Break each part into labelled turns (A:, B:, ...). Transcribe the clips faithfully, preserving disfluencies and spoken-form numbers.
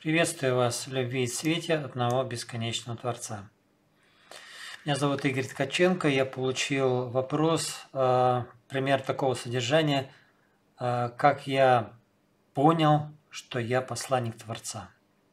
A: Приветствую вас в любви и свете одного бесконечного Творца. Меня зовут Игорь Ткаченко. Я получил вопрос, э, пример такого содержания, э, как я понял, что я посланник Творца.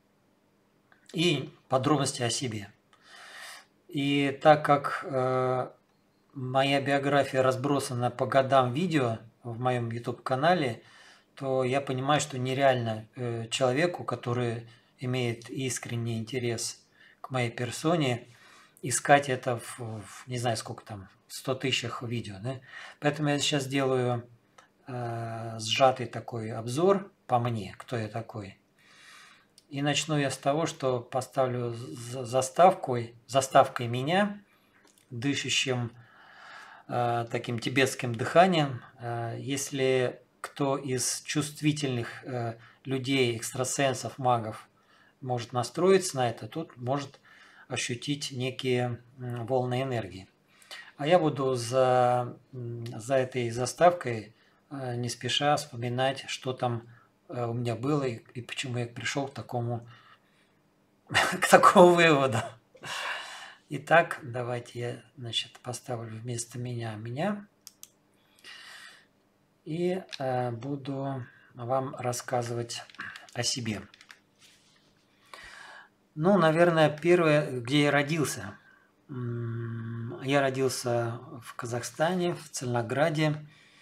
A: И подробности о себе. И так как э, моя биография разбросана по годам видео в моем YouTube-канале, то я понимаю, что нереально э, человеку, который имеет искренний интерес к моей персоне, искать это в, в не знаю сколько там, сто тысячах видео. Да? Поэтому я сейчас делаю э, сжатый такой обзор по мне, кто я такой. И начну я с того, что поставлю заставкой, заставкой меня, дышащим э, таким тибетским дыханием. Э, если кто из чувствительных э, людей, экстрасенсов, магов может настроиться на это, тут может ощутить некие э, волны энергии. А я буду за, за этой заставкой э, не спеша вспоминать, что там э, у меня было и, и почему я пришел к такому, к такому выводу. Итак, давайте я, значит, поставлю вместо меня меня. И э, буду вам рассказывать о себе. Ну, наверное, первое, где я родился. Я родился в Казахстане, в Цельнограде,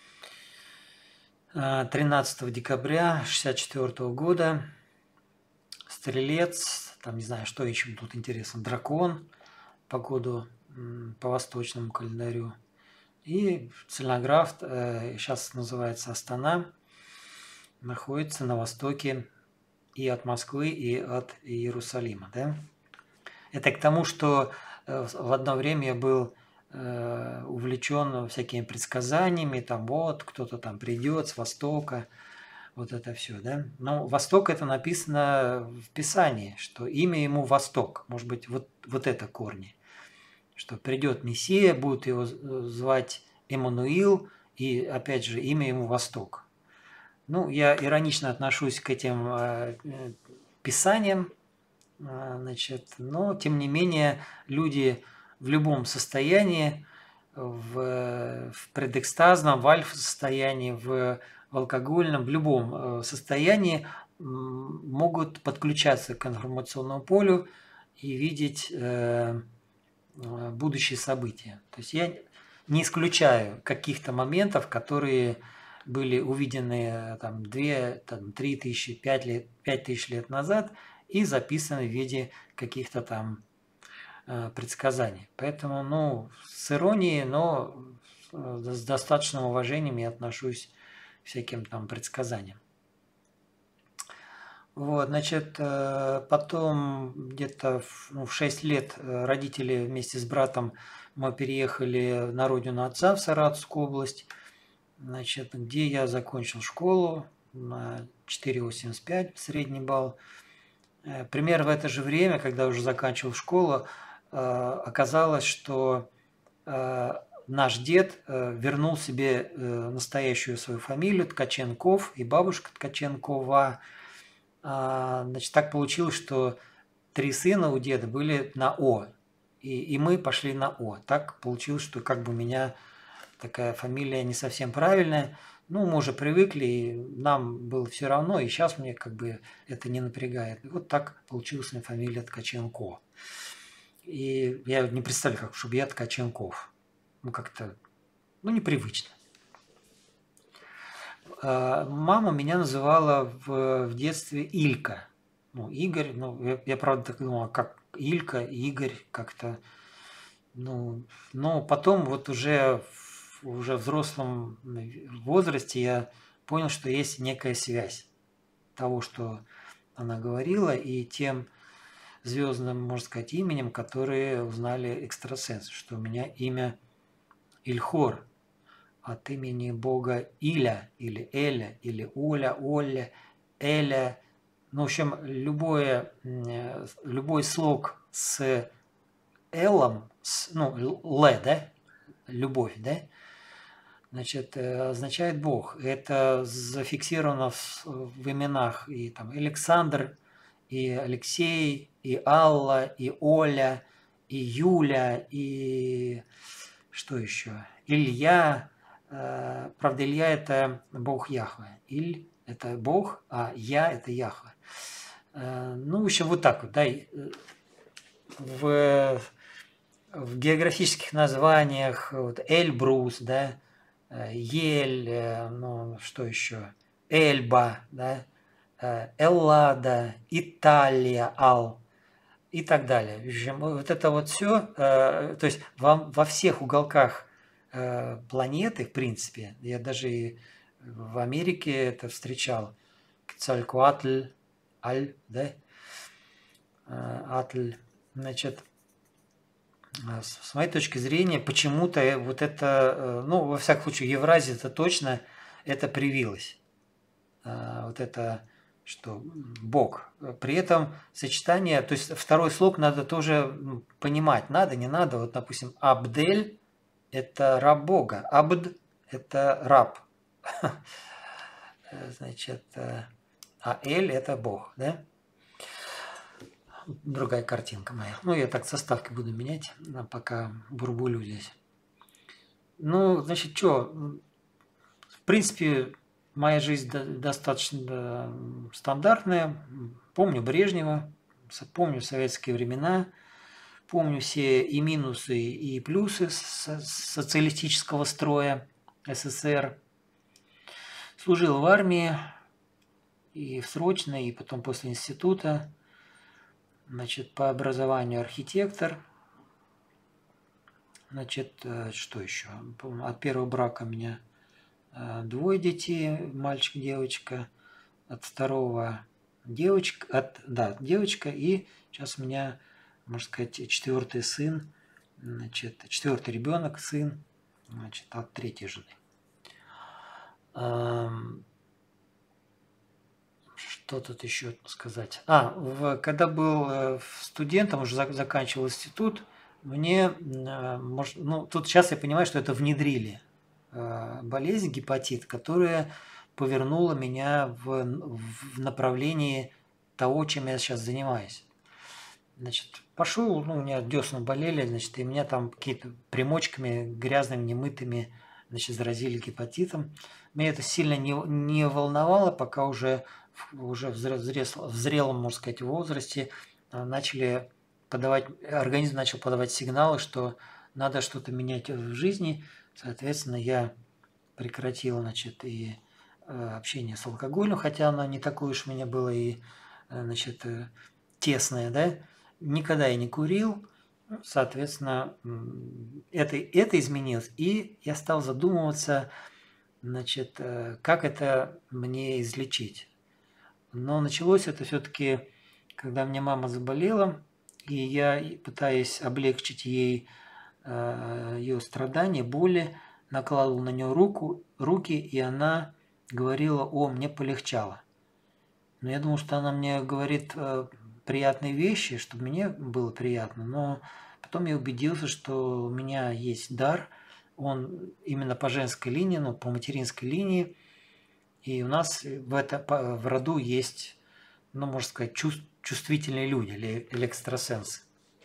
A: тринадцатого декабря шестьдесят четвёртого года. Стрелец, там не знаю, что еще тут интересно, дракон по году, по восточному календарю. И Цельноград, сейчас называется Астана, находится на востоке и от Москвы, и от Иерусалима. Да? Это к тому, что в одно время я был увлечен всякими предсказаниями, там вот кто-то там придет с востока, вот это все. Да? Но Восток это написано в Писании, что имя ему Восток, может быть вот, вот это корни. Что придет Мессия, будут его звать Эммануил, и опять же имя ему Восток. Ну, я иронично отношусь к этим э, писаниям, э, значит, но тем не менее люди в любом состоянии, в, в предэкстазном, в альфа-состоянии, в, в алкогольном, в любом состоянии могут подключаться к информационному полю и видеть э, будущие события. То есть я не исключаю каких-то моментов, которые были увидены там две, там, три тысячи, пять лет, пять тысяч лет назад и записаны в виде каких-то там э, предсказаний. Поэтому, ну, с иронией, но с достаточным уважением я отношусь к всяким там предсказаниям. Вот, значит, потом где-то в шесть лет родители вместе с братом мы переехали на родину отца в Саратовскую область, значит, где я закончил школу на четыре восемьдесят пять средний балл. Примерно в это же время, когда уже заканчивал школу, оказалось, что наш дед вернул себе настоящую свою фамилию Ткаченков и бабушка Ткаченкова. Значит, так получилось, что три сына у деда были на О, и, и мы пошли на О. Так получилось, что как бы у меня такая фамилия не совсем правильная. Ну, мы уже привыкли, и нам было все равно, и сейчас мне как бы это не напрягает. И вот так получилась моя фамилия Ткаченко. И я не представляю, как, чтобы я Ткаченков. Ну, как-то, ну, непривычно. Мама меня называла в, в детстве Илька. Ну, Игорь, ну, я, я правда так думал, как Илька, Игорь, как-то. Ну, но потом вот уже в уже взрослом возрасте я понял, что есть некая связь того, что она говорила, и тем звездным, можно сказать, именем, которые узнали экстрасенсы, что у меня имя Ильхор. От имени бога Иля, или Эля, или Оля, Оля, Эля. Ну, в общем, любое, любой слог с Элом, с, ну, Ле, да, любовь, да, значит, означает Бог. Это зафиксировано в, в именах и там Александр, и Алексей, и Алла, и Оля, и Юля, и что еще? Илья. Правда, Илья – это Бог Яхве. Иль – это Бог, а Я – это Яхве. Ну, в общем, вот так вот, да. В, в географических названиях вот, Эльбрус, да, Ель, ну, что еще? Эльба, да, Эллада, Италия, Ал и так далее. В общем, вот это вот все, то есть во, во всех уголках планеты, в принципе, я даже и в Америке это встречал, Кецалькоатль, Аль, да, Атль, значит, с моей точки зрения, почему-то вот это, ну, во всяком случае, Евразия это точно, это привилось. Вот это, что Бог. При этом сочетание, то есть второй слог надо тоже понимать, надо, не надо. Вот, допустим, Абдель – это раб Бога, Абд – это раб. Значит, а Эль – это Бог, да? Другая картинка моя. Ну, я так составки буду менять, пока бурбулю здесь. Ну, значит, что? В принципе, моя жизнь достаточно стандартная. Помню Брежнева, помню советские времена, помню все и минусы, и плюсы социалистического строя СССР. Служил в армии, и в срочной, и потом после института. Значит, по образованию архитектор. Значит, что еще? От первого брака у меня двое детей, мальчик, девочка. От второго девочка, от, да, девочка. И сейчас у меня, можно сказать, четвертый сын, значит, четвертый ребенок, сын, значит, от третьей жены. Что тут еще сказать? А, в, когда был студентом, уже заканчивал институт, мне, может, ну, тут сейчас я понимаю, что это внедрили болезнь, гепатит, которая повернула меня в, в направлении того, чем я сейчас занимаюсь. Значит, пошел, ну, у меня десна болели, значит, и меня там какие-то примочками грязными, немытыми, значит, заразили гепатитом. Меня это сильно не, не волновало, пока уже уже в зрелом, в зрелом, можно сказать, возрасте начали подавать, организм начал подавать сигналы, что надо что-то менять в жизни. Соответственно, я прекратил, значит, и общение с алкоголем, хотя оно не такое уж у меня было и, значит, тесное, да. Никогда я не курил, соответственно, это, это изменилось. И я стал задумываться, значит, как это мне излечить. Но началось это все-таки, когда мне мама заболела, и я, пытаясь облегчить ей э, ее страдания, боли, накладывал на нее руку, руки, и она говорила: «О, мне полегчало». Но я думал, что она мне говорит э, приятные вещи, чтобы мне было приятно, но потом я убедился, что у меня есть дар, он именно по женской линии, ну, по материнской линии. И у нас в, это, в роду есть, ну, можно сказать, чувств, чувствительные люди или, или экстрасенсы.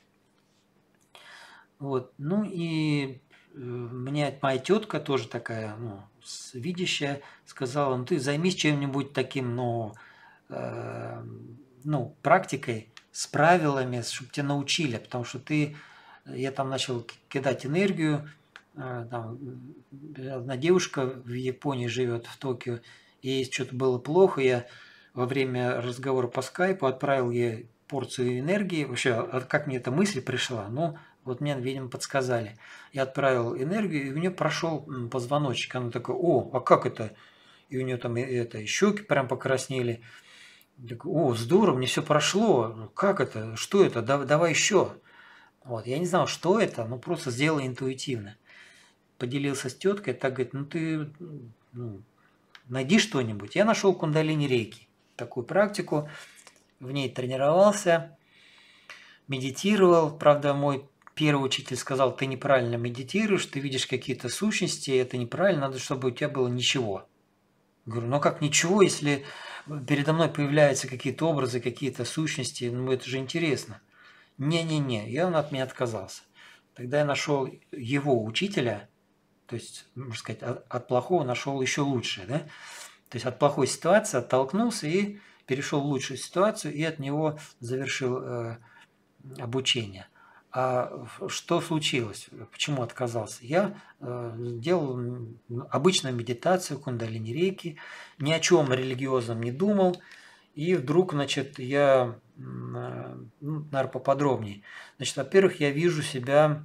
A: Вот. Ну и мне моя тетка тоже такая, ну, видящая, сказала: ну, ты займись чем-нибудь таким, ну, э, ну, практикой, с правилами, чтобы тебя научили, потому что ты, я там начал кидать энергию, э, там, одна девушка в Японии живет, в Токио, ей что-то было плохо, я во время разговора по скайпу отправил ей порцию энергии. Вообще, как мне эта мысль пришла? Ну, вот мне, видимо, подсказали. Я отправил энергию, и у нее прошел позвоночник. Она такая: о, а как это? И у нее там это, щеки прям покраснели. Такой: о, здорово, мне все прошло. Как это? Что это? Давай еще. Вот. Я не знал, что это, но просто сделал интуитивно. Поделился с теткой, так говорит: ну ты... Ну, найди что-нибудь. Я нашел кундалини рейки, такую практику, в ней тренировался, медитировал. Правда, мой первый учитель сказал: ты неправильно медитируешь, ты видишь какие-то сущности, это неправильно, надо, чтобы у тебя было ничего. Говорю: ну как ничего, если передо мной появляются какие-то образы, какие-то сущности, ну это же интересно. Не-не-не, и он от меня отказался. Тогда я нашел его учителя, то есть, можно сказать, от, от плохого нашел еще лучшее, да? То есть от плохой ситуации оттолкнулся и перешел в лучшую ситуацию, и от него завершил э, обучение. А что случилось? Почему отказался? Я э, делал обычную медитацию, кундалини рейки, ни о чем религиозном не думал, и вдруг, значит, я, ну, наверное, поподробнее. Значит, во-первых, я вижу себя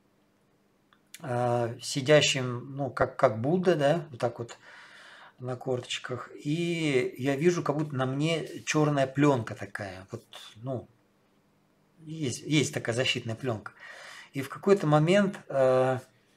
A: э, сидящим, ну, как, как Будда, да, вот так вот на корточках, и я вижу, как будто на мне черная пленка такая, вот, ну, есть, есть такая защитная пленка. И в какой-то момент, э,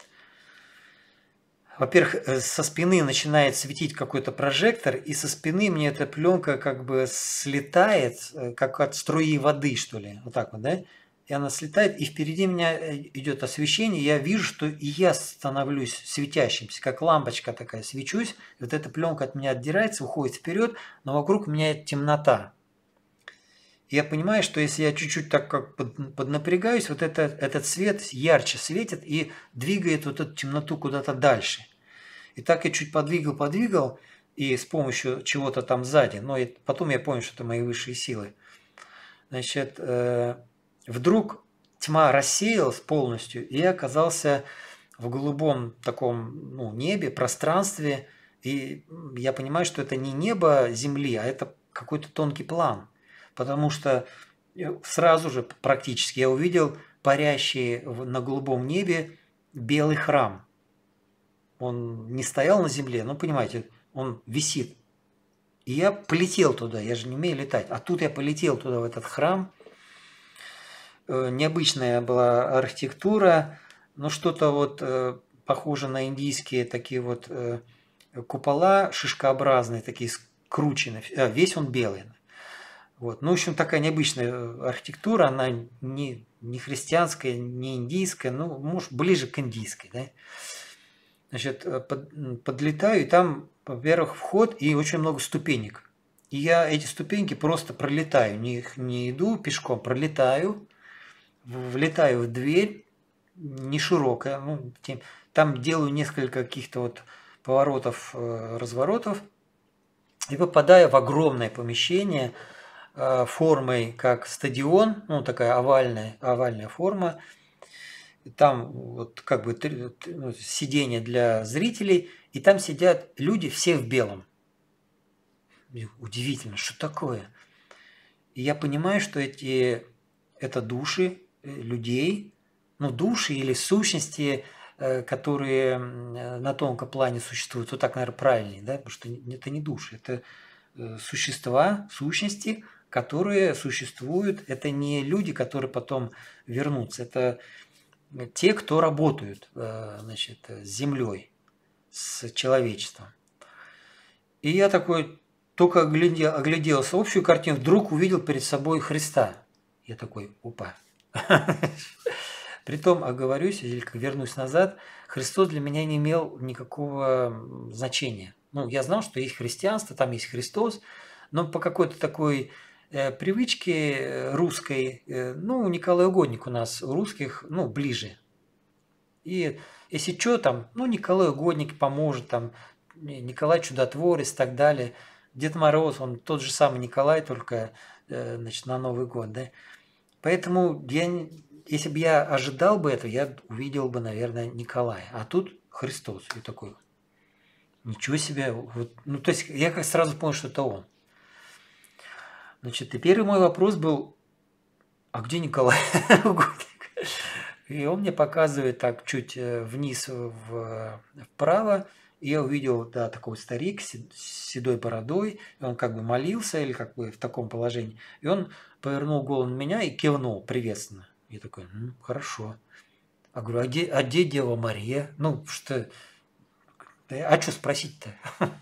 A: во-первых, э, со спины начинает светить какой-то прожектор, и со спины мне эта пленка как бы слетает, э, как от струи воды, что ли, вот так вот, да? И она слетает, и впереди меня идет освещение, и я вижу, что и я становлюсь светящимся, как лампочка такая, свечусь, и вот эта пленка от меня отдирается, уходит вперед, но вокруг меня темнота. Я понимаю, что если я чуть-чуть так как под, поднапрягаюсь, вот это, этот свет ярче светит и двигает вот эту темноту куда-то дальше. И так я чуть подвигал, подвигал, и с помощью чего-то там сзади, но и потом я понял, что это мои высшие силы. Значит, э, вдруг тьма рассеялась полностью, и я оказался в голубом таком, ну, небе, пространстве, и я понимаю, что это не небо Земли, а это какой-то тонкий план. Потому что сразу же практически я увидел парящий на голубом небе белый храм. Он не стоял на земле, но понимаете, он висит. И я полетел туда, я же не умею летать. А тут я полетел туда, в этот храм. Необычная была архитектура, но что-то вот похоже на индийские такие вот купола шишкообразные, такие скрученные. Весь он белый. Вот. Ну, в общем, такая необычная архитектура, она не, не христианская, не индийская, ну, может, ближе к индийской, да. Значит, под, подлетаю, и там, во-первых, вход и очень много ступенек. И я эти ступеньки просто пролетаю, не, не иду пешком, пролетаю, влетаю в дверь, не широкая, ну, там делаю несколько каких-то вот поворотов, разворотов, и попадаю в огромное помещение, формой как стадион, ну такая овальная, овальная форма. Там вот как бы ну, сиденье для зрителей, и там сидят люди все в белом. Удивительно, что такое? И я понимаю, что эти, это души людей, ну души или сущности, которые на тонком плане существуют, вот так, наверное, правильнее, да, потому что это не души, это существа, сущности, которые существуют. Это не люди, которые потом вернутся. Это те, кто работают, значит, с землей, с человечеством. И я такой только оглядел, огляделся общую картину, вдруг увидел перед собой Христа. Я такой, опа. Притом, оговорюсь, или вернусь назад, Христос для меня не имел никакого значения. Ну, я знал, что есть христианство, там есть Христос, но по какой-то такой э, привычке русской, э, ну, Николай Угодник у нас у русских, ну, ближе. И если что, там, ну, Николай Угодник поможет, там, Николай Чудотворец и так далее. Дед Мороз, он тот же самый Николай, только, э, значит, на Новый год, да. Поэтому я, если бы я ожидал бы этого, я увидел бы, наверное, Николая. А тут Христос. И такой, ничего себе. Вот, ну, то есть я как сразу понял, что это он. Значит, и первый мой вопрос был, а где Николай? И он мне показывает так чуть вниз вправо. И я увидел, да, такой старик с седой бородой. И он как бы молился или как бы в таком положении. И он повернул голову на меня и кивнул приветственно. Я такой, ну, хорошо. А говорю, а где, а где Дева Мария? Ну, что... А что спросить-то?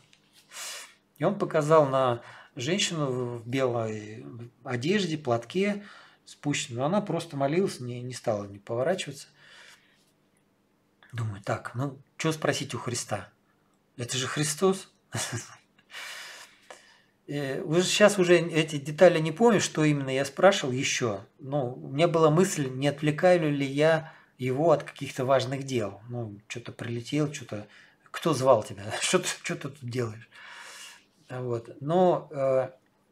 A: И он показал на женщину в белой одежде, платке спущенной. Но она просто молилась, не, не стала не поворачиваться. Думаю, так, ну, что спросить у Христа? Это же Христос. Э, уже сейчас уже эти детали не помню, что именно я спрашивал еще. Ну, у меня была мысль, не отвлекаю ли я его от каких-то важных дел. Ну, что-то прилетел, что-то... Кто звал тебя? Что ты, что ты тут делаешь? Вот. Но э,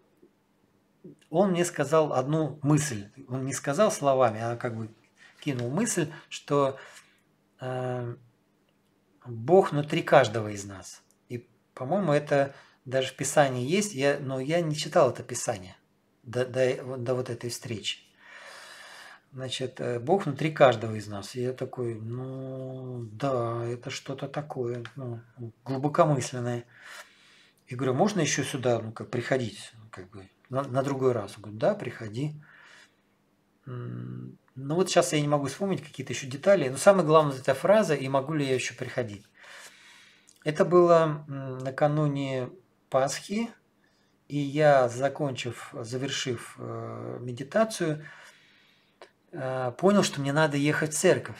A: он мне сказал одну мысль. Он не сказал словами, а как бы кинул мысль, что э, Бог внутри каждого из нас. И, по-моему, это даже в Писании есть, я, но я не читал это Писание до, до, до вот этой встречи. Значит, э, Бог внутри каждого из нас. И я такой, ну, да, это что-то такое, ну, глубокомысленное. И говорю, можно еще сюда, ну, как приходить, как бы, на, на другой раз? Он говорит, да, приходи. Ну, вот сейчас я не могу вспомнить какие-то еще детали, но самое главное эта фраза, и могу ли я еще приходить. Это было накануне Пасхи, и я, закончив, завершив э, медитацию, э, понял, что мне надо ехать в церковь.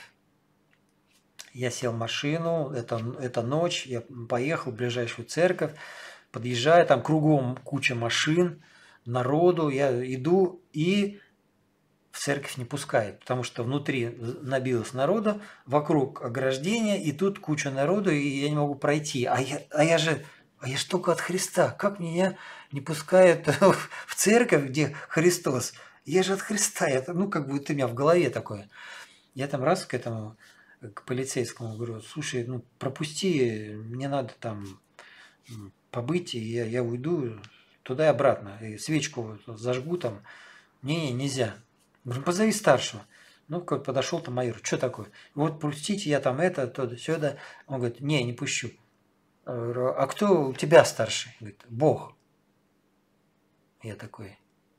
A: Я сел в машину, это, это ночь, я поехал в ближайшую церковь, подъезжаю, там кругом куча машин, народу, я иду и в церковь не пускают, потому что внутри набилось народа, вокруг ограждения, и тут куча народу, и я не могу пройти. А я, а я же, а я ж только от Христа. Как меня не пускают в церковь, где Христос? Я же от Христа. Это, ну, как бы это у меня в голове такое. Я там раз к этому, к полицейскому говорю, слушай, ну, пропусти, мне надо там побыть, и я, я уйду туда и обратно. И свечку зажгу там. Не, нельзя. Говорю, позови старшего. Ну, как подошел там майор, что такое? Вот пустите, я там это, то, сюда. Он говорит, не, не пущу. А кто у тебя старший? Говорит, Бог. Я такой.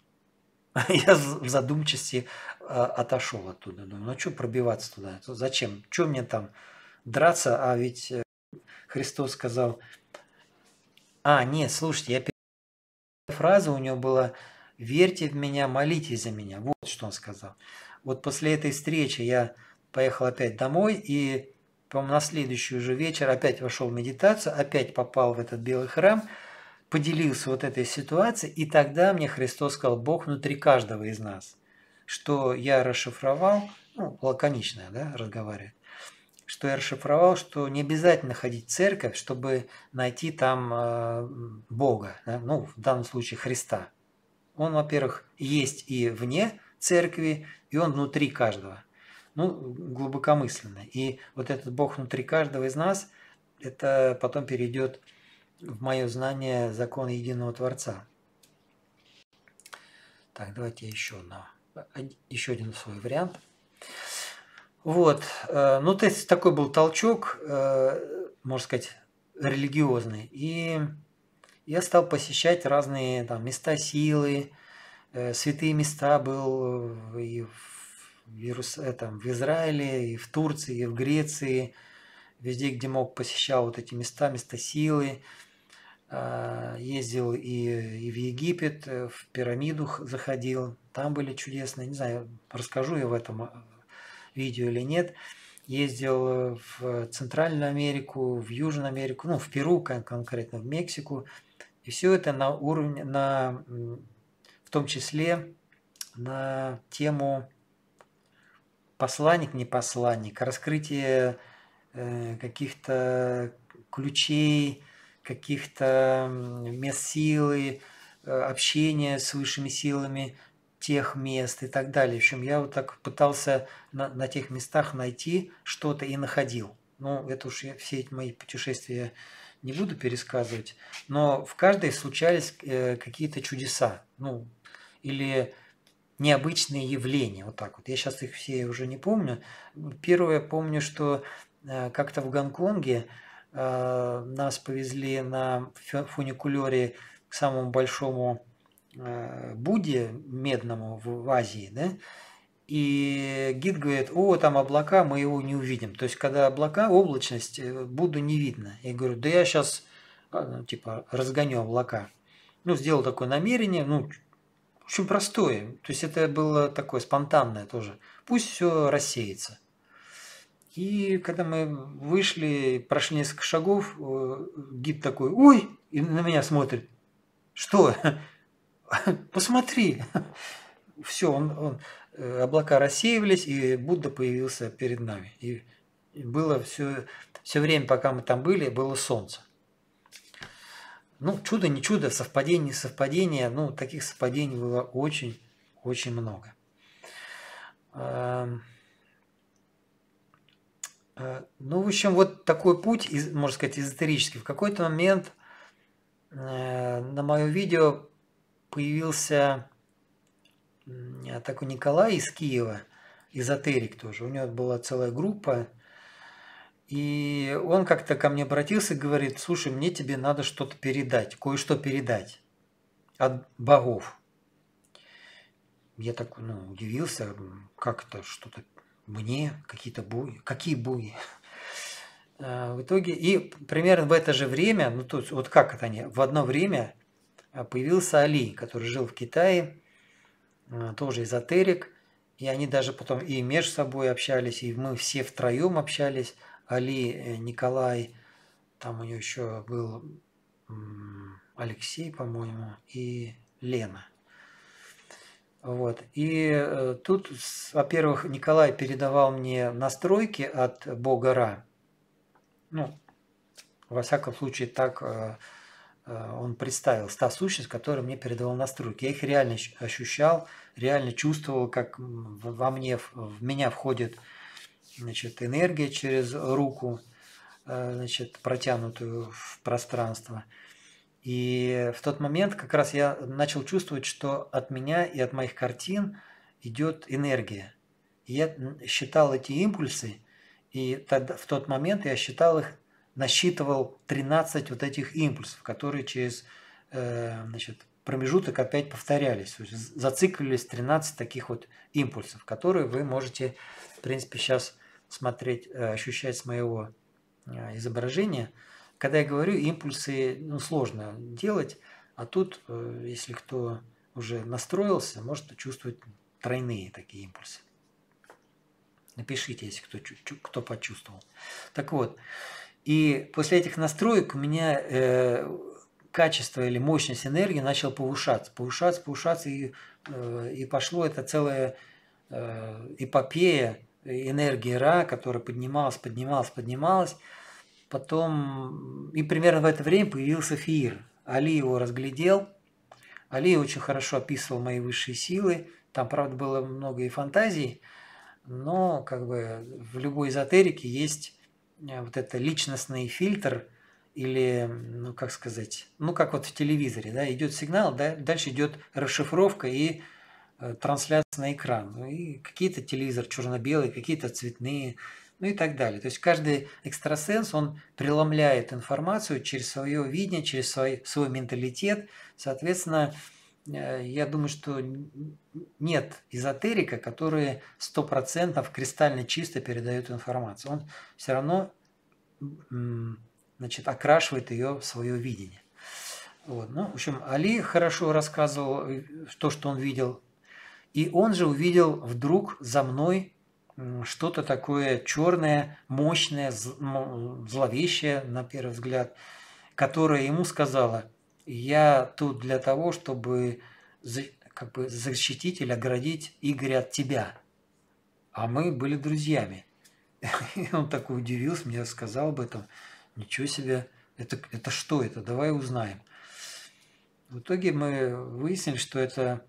A: Я в задумчивости отошел оттуда. Думаю, ну что пробиваться туда? Зачем? Что мне там драться? А ведь Христос сказал... А, нет, слушайте, я... Фраза у него была «Верьте в меня, молитесь за меня». Вот что он сказал. Вот после этой встречи я поехал опять домой и, по-моему, на следующий уже вечер опять вошел в медитацию, опять попал в этот белый храм, поделился вот этой ситуацией, и тогда мне Христос сказал, Бог внутри каждого из нас, что я расшифровал, ну, лаконично, да, разговариваю, что я расшифровал, что не обязательно ходить в церковь, чтобы найти там э, Бога, да? Ну, в данном случае Христа. Он, во-первых, есть и вне церкви, и он внутри каждого. Ну, глубокомысленно. И вот этот Бог внутри каждого из нас, это потом перейдет в мое знание закона единого Творца. Так, давайте еще, одно, еще один свой вариант. Вот, ну, то есть такой был толчок, можно сказать, религиозный. И я стал посещать разные там места силы, святые места был и в, Иерус... там, в Израиле, и в Турции, и в Греции, везде, где мог, посещал вот эти места, места силы. Ездил и, и в Египет, в пирамиду заходил, там были чудесные, не знаю, расскажу я в этом видео или нет. Ездил в Центральную Америку, в Южную Америку, ну, в Перу, конкретно в Мексику. И все это на уровне, на, в том числе на тему посланник, не посланник, раскрытие э, каких-то ключей, каких-то мест силы, общения с высшими силами тех мест и так далее. В общем, я вот так пытался на, на тех местах найти что-то и находил. Ну, это уж я, все эти мои путешествия не буду пересказывать, но в каждой случались э, какие-то чудеса, ну, или необычные явления, вот так вот. Я сейчас их все уже не помню. Первое, помню, что э, как-то в Гонконге э, нас повезли на фуникулере к самому большому Будде медному в Азии, да, и гид говорит, о, там облака, мы его не увидим. То есть, когда облака, облачность, Будду не видно. Я говорю, да я сейчас, типа, разгоню облака. Ну, сделал такое намерение, ну, очень простое. То есть, это было такое спонтанное тоже. Пусть все рассеется. И когда мы вышли, прошли несколько шагов, гид такой, ой, и на меня смотрит. Что? Посмотри. Все, он, он, э, облака рассеивались, и Будда появился перед нами. И, и было все, все время, пока мы там были, было солнце. Ну, чудо, не чудо, совпадение, не совпадение. Ну, таких совпадений было очень, очень много. Эм, э, Ну, в общем, вот такой путь, из- можно сказать, эзотерический. В какой-то момент э, на мое видео появился м, такой Николай из Киева, эзотерик тоже. У него была целая группа. И он как-то ко мне обратился и говорит: слушай, мне тебе надо что-то передать, кое-что передать от богов. Я такой, ну, удивился, м, как это что-то мне, какие-то боги, какие боги? А, В итоге, и примерно в это же время, ну, то есть, вот как это они, в одно время а, появился Али, который жил в Китае, а, тоже эзотерик, и они даже потом и между собой общались, и мы все втроем общались, Али, э, Николай, там у него еще был м, Алексей, по-моему, и Лена. Вот. И э, тут, с- во-первых, Николай передавал мне настройки от бога Ра. Ну, во всяком случае, так э, э, он представил та сущность, которая мне передавал настройки. Я их реально щ- ощущал, реально чувствовал, как м, в- во мне, в в меня входит, значит, энергия через руку, э, значит, протянутую в пространство. И в тот момент как раз я начал чувствовать, что от меня и от моих картин идет энергия. И я считал эти импульсы, и тогда, в тот момент я считал их, насчитывал тринадцать вот этих импульсов, которые через э, значит, промежуток опять повторялись. То есть зацикливались тринадцать таких вот импульсов, которые вы можете, в принципе, сейчас смотреть, э, ощущать с моего э, изображения. Когда я говорю, импульсы, ну, сложно делать, а тут, э, если кто уже настроился, может чувствовать тройные такие импульсы. Напишите, если кто, кто почувствовал. Так вот, и после этих настроек у меня э, качество или мощность энергии начало повышаться, повышаться, повышаться, и, э, и пошло это целая э, эпопея энергии Ра, которая поднималась, поднималась, поднималась. Потом, и примерно в это время появился Фиир. Али его разглядел. Али очень хорошо описывал мои высшие силы. Там, правда, было много и фантазий, но как бы в любой эзотерике есть э, вот это личностный фильтр или, ну как сказать, ну как вот в телевизоре, да, идет сигнал, да, дальше идет расшифровка и э, трансляция на экран. Ну и какие-то телевизор черно-белые, какие-то цветные, ну и так далее. То есть каждый экстрасенс, он преломляет информацию через свое видение, через свой, свой менталитет. Соответственно, э, я думаю, что нет эзотерика, который сто процентов кристально чисто передает информацию. Он все равно значит, окрашивает ее в свое видение. Вот. Ну, в общем, Али хорошо рассказывал э, то, что он видел. И он же увидел вдруг за мной что-то такое черное, мощное, зловещее, на первый взгляд, которое ему сказала: я тут для того, чтобы как бы защитить или оградить Игоря от тебя. А мы были друзьями. И он такой удивился, мне сказал об этом. Ничего себе, это, это что это? Давай узнаем. В итоге мы выяснили, что это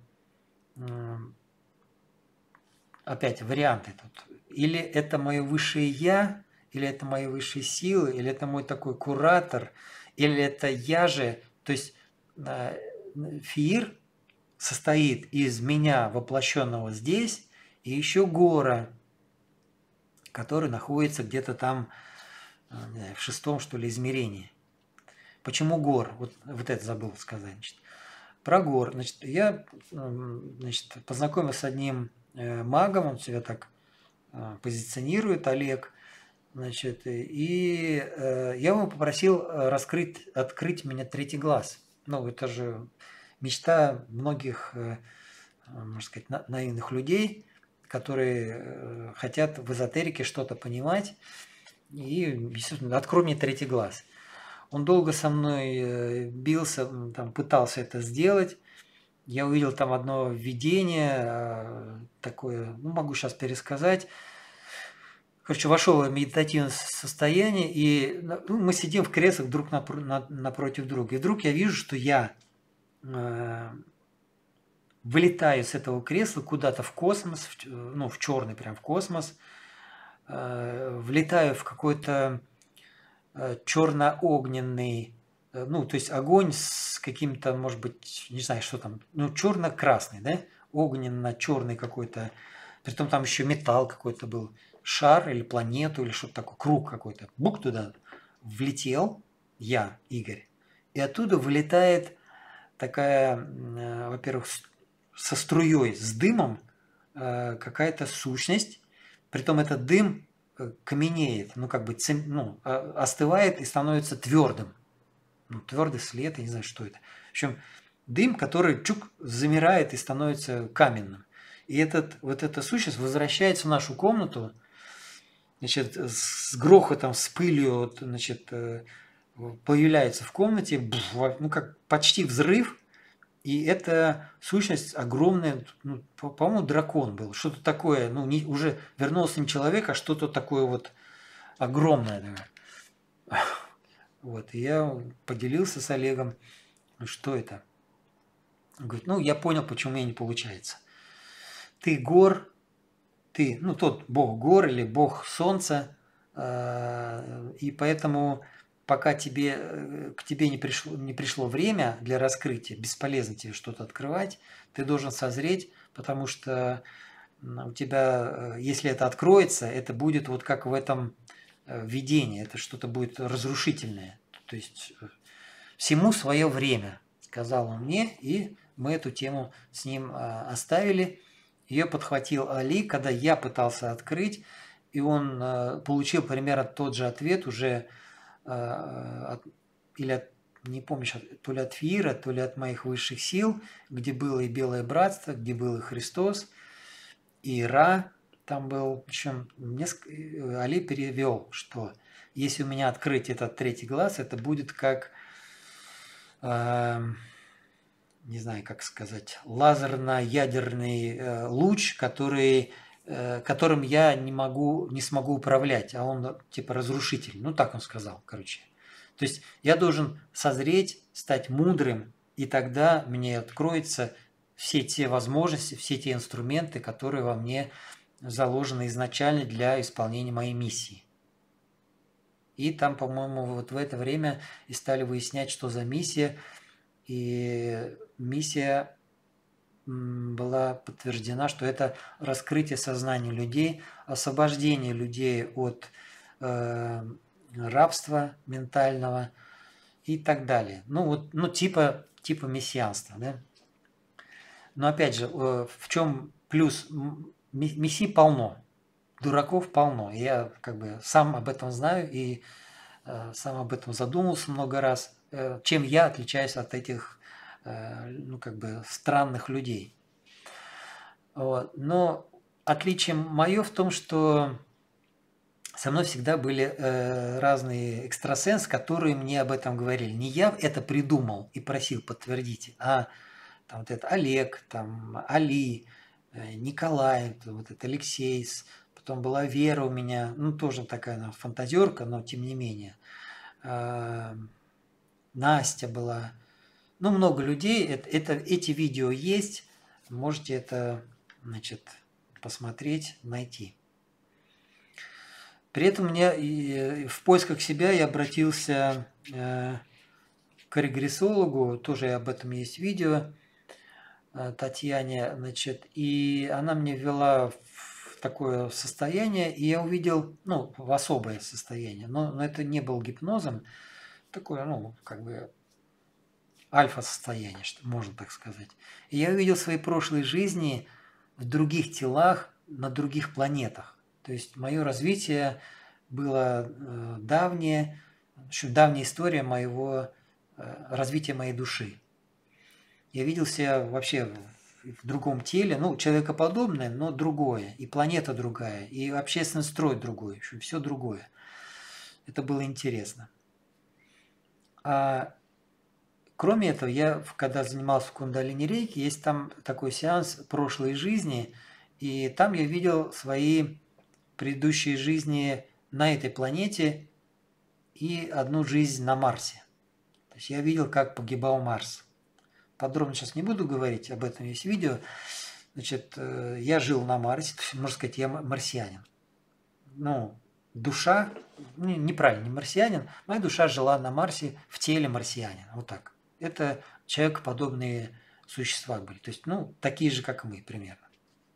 A: опять варианты тут. Или это мое высшее я, или это мои высшие силы, или это мой такой куратор, или это я же. То есть э, Фиир состоит из меня, воплощенного здесь, и еще Гора, который находится где-то там э, в шестом, что ли, измерении. Почему Гор? Вот, вот это забыл сказать. Значит, про Гор. Значит, я значит, познакомился с одним э, магом, он себя так позиционирует, Олег, значит, и э, я его попросил раскрыть, открыть мне третий глаз. Ну, это же мечта многих, э, можно сказать, на, наивных людей, которые э, хотят в эзотерике что-то понимать, и, естественно, открой мне третий глаз. Он долго со мной э, бился, там, пытался это сделать. Я увидел там одно видение, э, такое, ну, могу сейчас пересказать. Короче, вошел в медитативное состояние, и ну, мы сидим в креслах друг напро на напротив друга. И вдруг я вижу, что я э, вылетаю с этого кресла куда-то в космос, в, ну, в черный прям в космос, э, влетаю в какой-то э, черно-огненный, э, ну, то есть огонь с каким-то, может быть, не знаю, что там, ну, черно-красный, да, огненно-черный какой-то, притом там еще металл какой-то был, шар или планету, или что-то такое, круг какой-то, бук туда влетел, я, Игорь, и оттуда вылетает такая, э, во-первых, со струей, с дымом э, какая-то сущность, притом этот дым э, каменеет, ну как бы цем, ну, остывает и становится твердым. Ну, твердый след, я не знаю, что это. В общем, дым, который чук замирает и становится каменным. И этот, вот эта сущность возвращается в нашу комнату, значит, с грохотом, с пылью, вот, значит, появляется в комнате, ну как почти взрыв. И эта сущность огромная, ну, по-моему, дракон был, что-то такое, ну, не, уже вернулся не человек, а что-то такое вот огромное. Вот, и я поделился с Олегом, что это. Он говорит, ну, я понял, почему у меня не получается. Ты гор, ты, ну, тот бог гор или бог солнца, и поэтому... Пока тебе, к тебе не пришло, не пришло время для раскрытия, бесполезно тебе что-то открывать, ты должен созреть, потому что у тебя, если это откроется, это будет вот как в этом видении, это что-то будет разрушительное. То есть всему свое время, сказал он мне, и мы эту тему с ним оставили. Ее подхватил Али, когда я пытался открыть, и он получил примерно тот же ответ уже от, или от, не помню, то ли от Фиира, то ли от моих высших сил, где было и Белое Братство, где был и Христос, и Ра, там был, причем Али перевел, что если у меня открыть этот третий глаз, это будет как, э, не знаю, как сказать, лазерно-ядерный э, луч, который... которым я не могу, не смогу управлять, а он типа разрушитель. Ну, так он сказал, короче. То есть я должен созреть, стать мудрым, и тогда мне откроются все те возможности, все те инструменты, которые во мне заложены изначально для исполнения моей миссии. И там, по-моему, вот в это время и стали выяснять, что за миссия. И миссия была подтверждена, что это раскрытие сознания людей, освобождение людей от э, рабства ментального и так далее. Ну, вот, ну типа, типа мессианства. Да? Но опять же, э, в чем плюс? Мессий полно, дураков полно. Я как бы сам об этом знаю и э, сам об этом задумался много раз. Э, чем я отличаюсь от этих ну, как бы странных людей. Вот. Но отличие мое в том, что со мной всегда были э, разные экстрасенсы, которые мне об этом говорили. Не я это придумал и просил подтвердите, а там вот это Олег, там Али, э, Николай, вот это Алексей, потом была Вера у меня, ну тоже такая она, фантазерка, но тем не менее. Э, Настя была. Ну, много людей, это, это, эти видео есть, можете это, значит, посмотреть, найти. При этом мне в поисках себя я обратился э, к регрессологу, тоже об этом есть видео, э, Татьяне, значит, и она мне ввела в такое состояние, и я увидел, ну, в особое состояние, но, но это не был гипнозом, такое, ну, как бы... альфа-состояние, что можно так сказать. И я увидел свои прошлые жизни в других телах, на других планетах. То есть мое развитие было э, давнее, еще давняя история моего э, развития моей души. Я видел себя вообще в, в другом теле, ну, человекоподобное, но другое, и планета другая, и общественный строй другой, в общем, все другое. Это было интересно. А кроме этого, я, в- когда занимался в кундалини рейки, есть там такой сеанс прошлой жизни, и там я видел свои предыдущие жизни на этой планете и одну жизнь на Марсе. То есть я видел, как погибал Марс. Подробно сейчас не буду говорить, об этом есть видео. Значит, э, я жил на Марсе, то есть, можно сказать, я м- марсианин. Ну, душа, ну, неправильно, не марсианин, моя душа жила на Марсе в теле марсианина, вот так. Это человекоподобные существа были, то есть, ну, такие же, как мы, примерно.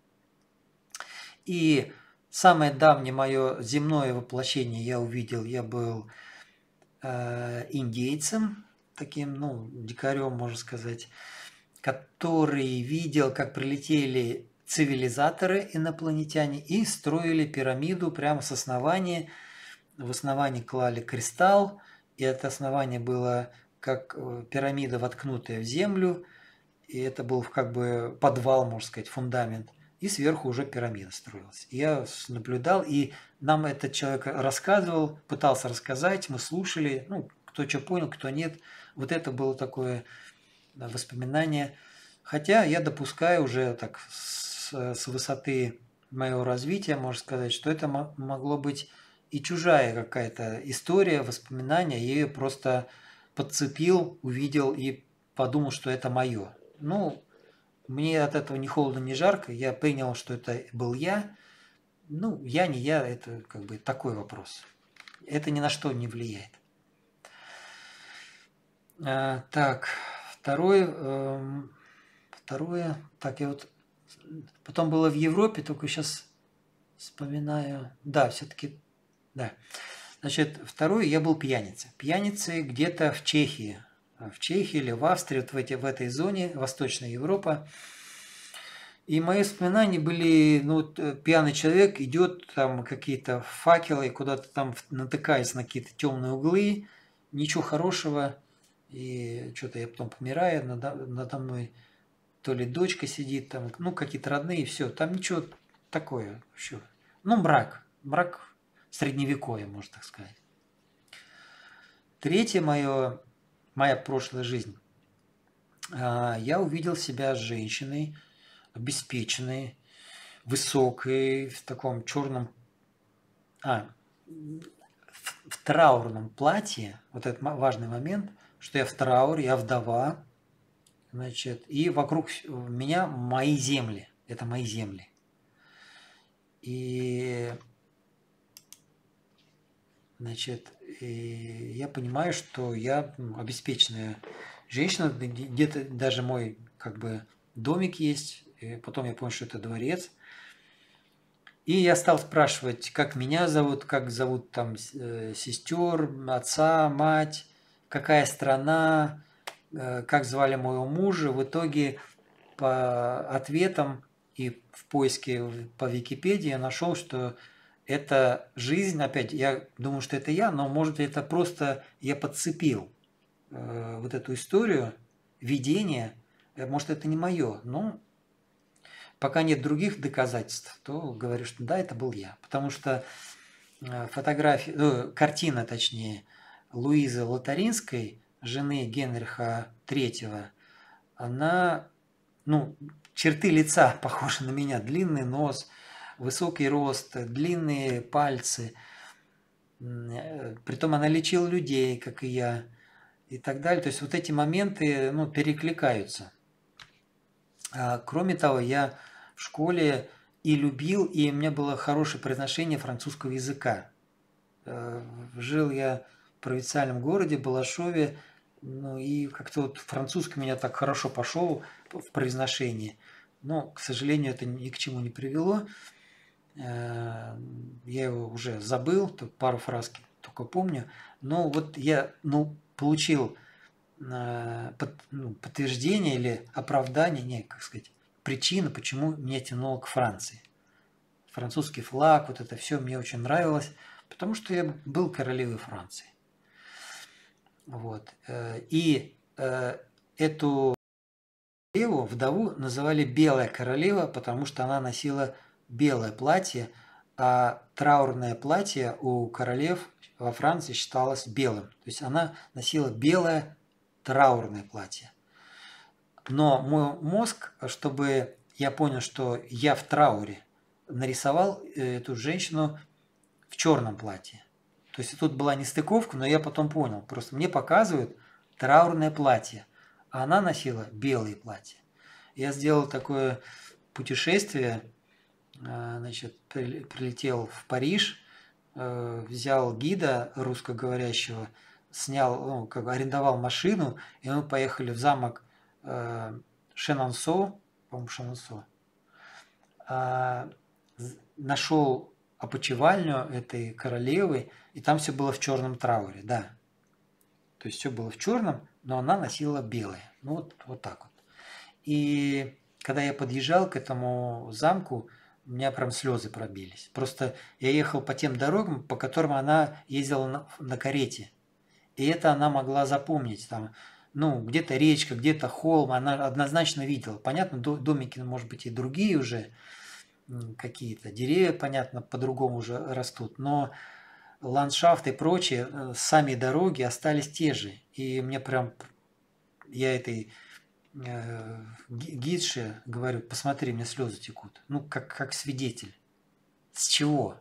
A: И самое давнее мое земное воплощение я увидел, я был э, индейцем, таким, ну, дикарем, можно сказать, который видел, как прилетели цивилизаторы инопланетяне и строили пирамиду прямо с основания. В основании клали кристалл, и это основание было как э, пирамида, воткнутая в землю, и это был как бы подвал, можно сказать, фундамент, и сверху уже пирамида строилась. И я наблюдал, и нам этот человек рассказывал, пытался рассказать, мы слушали, ну, кто что понял, кто нет. Вот это было такое воспоминание. Хотя я допускаю уже так с, с высоты моего развития, можно сказать, что это могло быть и чужая какая-то история, воспоминания. Я ее просто подцепил, увидел и подумал, что это мое. Ну, мне от этого ни холодно, ни жарко. Я принял, что это был я. Ну, я не я, это как бы такой вопрос. Это ни на что не влияет. А, так, второе, эм, второе, так, я вот потом было в Европе, только сейчас вспоминаю. Да, все-таки, да. Значит, второе, я был пьяницей. Пьяницей где-то в Чехии. В Чехии или в Австрии, вот в, эти, в этой зоне, Восточная Европа. И мои воспоминания были, ну, вот, э, пьяный человек идет, там какие-то факелы, куда-то там натыкается на какие-то темные углы, ничего хорошего. И что-то я потом помираю, надо, надо мной то ли дочка сидит, там, ну, какие-то родные, все, там ничего такое еще. Ну, мрак, мрак средневековья, можно так сказать. Третье мое, моя прошлая жизнь. А, Я увидел себя женщиной, обеспеченной, высокой, в таком черном, а, в, в траурном платье. Вот этот важный момент, что я в трауре, я вдова, значит, и вокруг меня мои земли. Это мои земли. И, значит, и я понимаю, что я ну, обеспеченная женщина, где-то даже мой как бы домик есть, и потом я понял, что это дворец. И я стал спрашивать, как меня зовут, как зовут там э, сестер, отца, мать, какая страна, э, как звали моего мужа. В итоге по ответам и в поиске по Википедии я нашел, что это жизнь, опять, я думаю, что это я, но может это просто я подцепил э, вот эту историю, видение, э, может это не мое, но пока нет других доказательств, то говорю, что да, это был я. Потому что э, фотография, э, картина, точнее, Луизы Лотаринской, жены Генриха третьего, она, ну, черты лица похожи на меня. Длинный нос, высокий рост, длинные пальцы. Э, Притом она лечила людей, как и я, и так далее. То есть вот эти моменты, ну, перекликаются. А, Кроме того, я в школе и любил, и у меня было хорошее произношение французского языка. Э, Жил я в провинциальном городе, Балашове, ну и как-то вот французский у меня так хорошо пошел в произношении. Но, к сожалению, это ни к чему не привело. Э, Я его уже забыл, тут пару фраз только помню. Но вот я, ну, получил э, под, ну, подтверждение или оправдание, не, как сказать, причина, почему меня тянуло к Франции. Французский флаг, вот это все мне очень нравилось, потому что я был королевой Франции. Вот. э, И э, эту королеву, вдову, называли Белая королева, потому что она носила белое платье, а траурное платье у королев во Франции считалось белым. То есть она носила белое траурное платье. Но мой мозг, чтобы я понял, что я в трауре, нарисовал эту женщину в черном платье. То есть тут была нестыковка, но я потом понял. Просто мне показывают траурное платье, а она носила белое платье. Я сделал такое путешествие, значит, прилетел в Париж, взял гида русскоговорящего, снял, ну, как бы арендовал машину, и мы поехали в замок Шенонсо, по-моему, Шенонсо. Нашел опочивальню этой королевы, и там все было в черном трауре, да. То есть все было в черном, но она носила белое. Ну вот, вот так вот. И когда я подъезжал к этому замку, у меня прям слезы пробились. Просто я ехал по тем дорогам, по которым она ездила на, на карете. И это она могла запомнить. Там, ну, где-то речка, где-то холм, она однозначно видела. Понятно, домики, может быть, и другие уже какие-то. Деревья, понятно, по-другому уже растут. Но ландшафт и прочее, сами дороги остались те же. И мне прям, я этой э, гидше говорю, посмотри, мне слезы текут. Ну, как, как свидетель. С чего?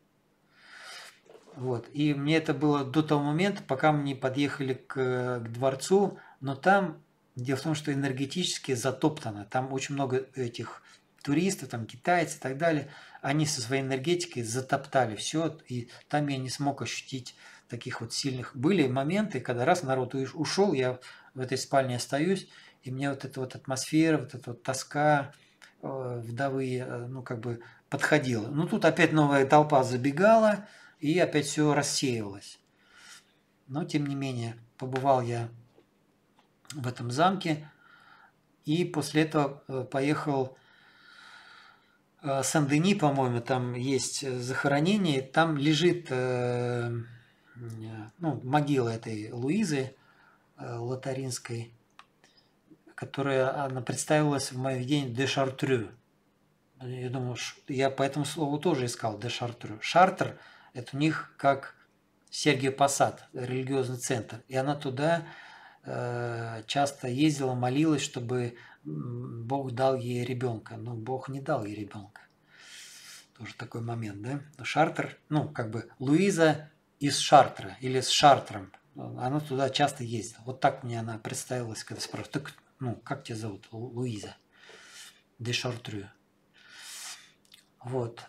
A: Вот. И мне это было до того момента, пока мы не подъехали к, к дворцу, но там, дело в том, что энергетически затоптано. Там очень много этих туристов, там китайцы и так далее. Они со своей энергетикой затоптали все, и там я не смог ощутить таких вот сильных. Были моменты, когда раз народ ушел, я в этой спальне остаюсь, и мне вот эта вот атмосфера, вот эта вот тоска э, вдовы, э, ну, как бы подходила. Ну, тут опять новая толпа забегала, и опять все рассеивалось. Но, тем не менее, побывал я в этом замке, и после этого поехал в Сен-Дени, по-моему, там есть захоронение, там лежит э, ну, могила этой Луизы э, Лотаринской, которая она представилась в моем видении де Шартрю. Я думаю, я по этому слову тоже искал де Шартрю. Шартр – это у них как Сергиев Посад, религиозный центр. И она туда э, часто ездила, молилась, чтобы Бог дал ей ребенка. Но Бог не дал ей ребенка. Тоже такой момент, да? Шартр, ну, как бы Луиза из Шартра или с Шартром. Она туда часто ездила. Вот так мне она представилась, когда спрашивают, так, ну, как тебя зовут? Луиза. Де Шартрю. Вот.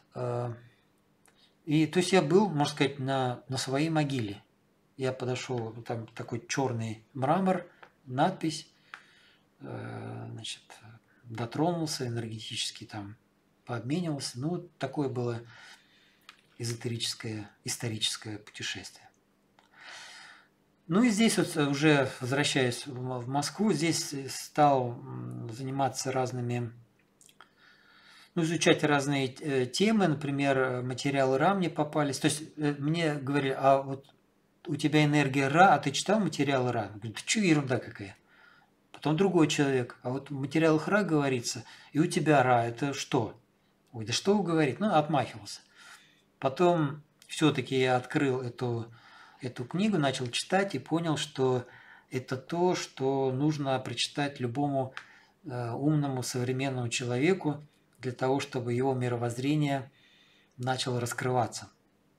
A: И то есть я был, можно сказать, на, на своей могиле. Я подошел, там такой черный мрамор, надпись, значит, дотронулся энергетически, там пообменивался. Ну, вот такое было эзотерическое, историческое путешествие. Ну и здесь вот уже, возвращаясь в Москву, здесь стал заниматься разными, ну, изучать разные темы, например, материалы Ра мне попались. То есть мне говорили, а вот у тебя энергия Ра, а ты читал материалы Ра? Я говорю, да что ерунда какая? Потом другой человек, а вот в материалах Ра говорится, и у тебя Ра, это что? Ой, да что вы говорите? Ну, отмахивался. Потом все-таки я открыл эту, эту книгу, начал читать и понял, что это то, что нужно прочитать любому э, умному современному человеку для того, чтобы его мировоззрение начало раскрываться.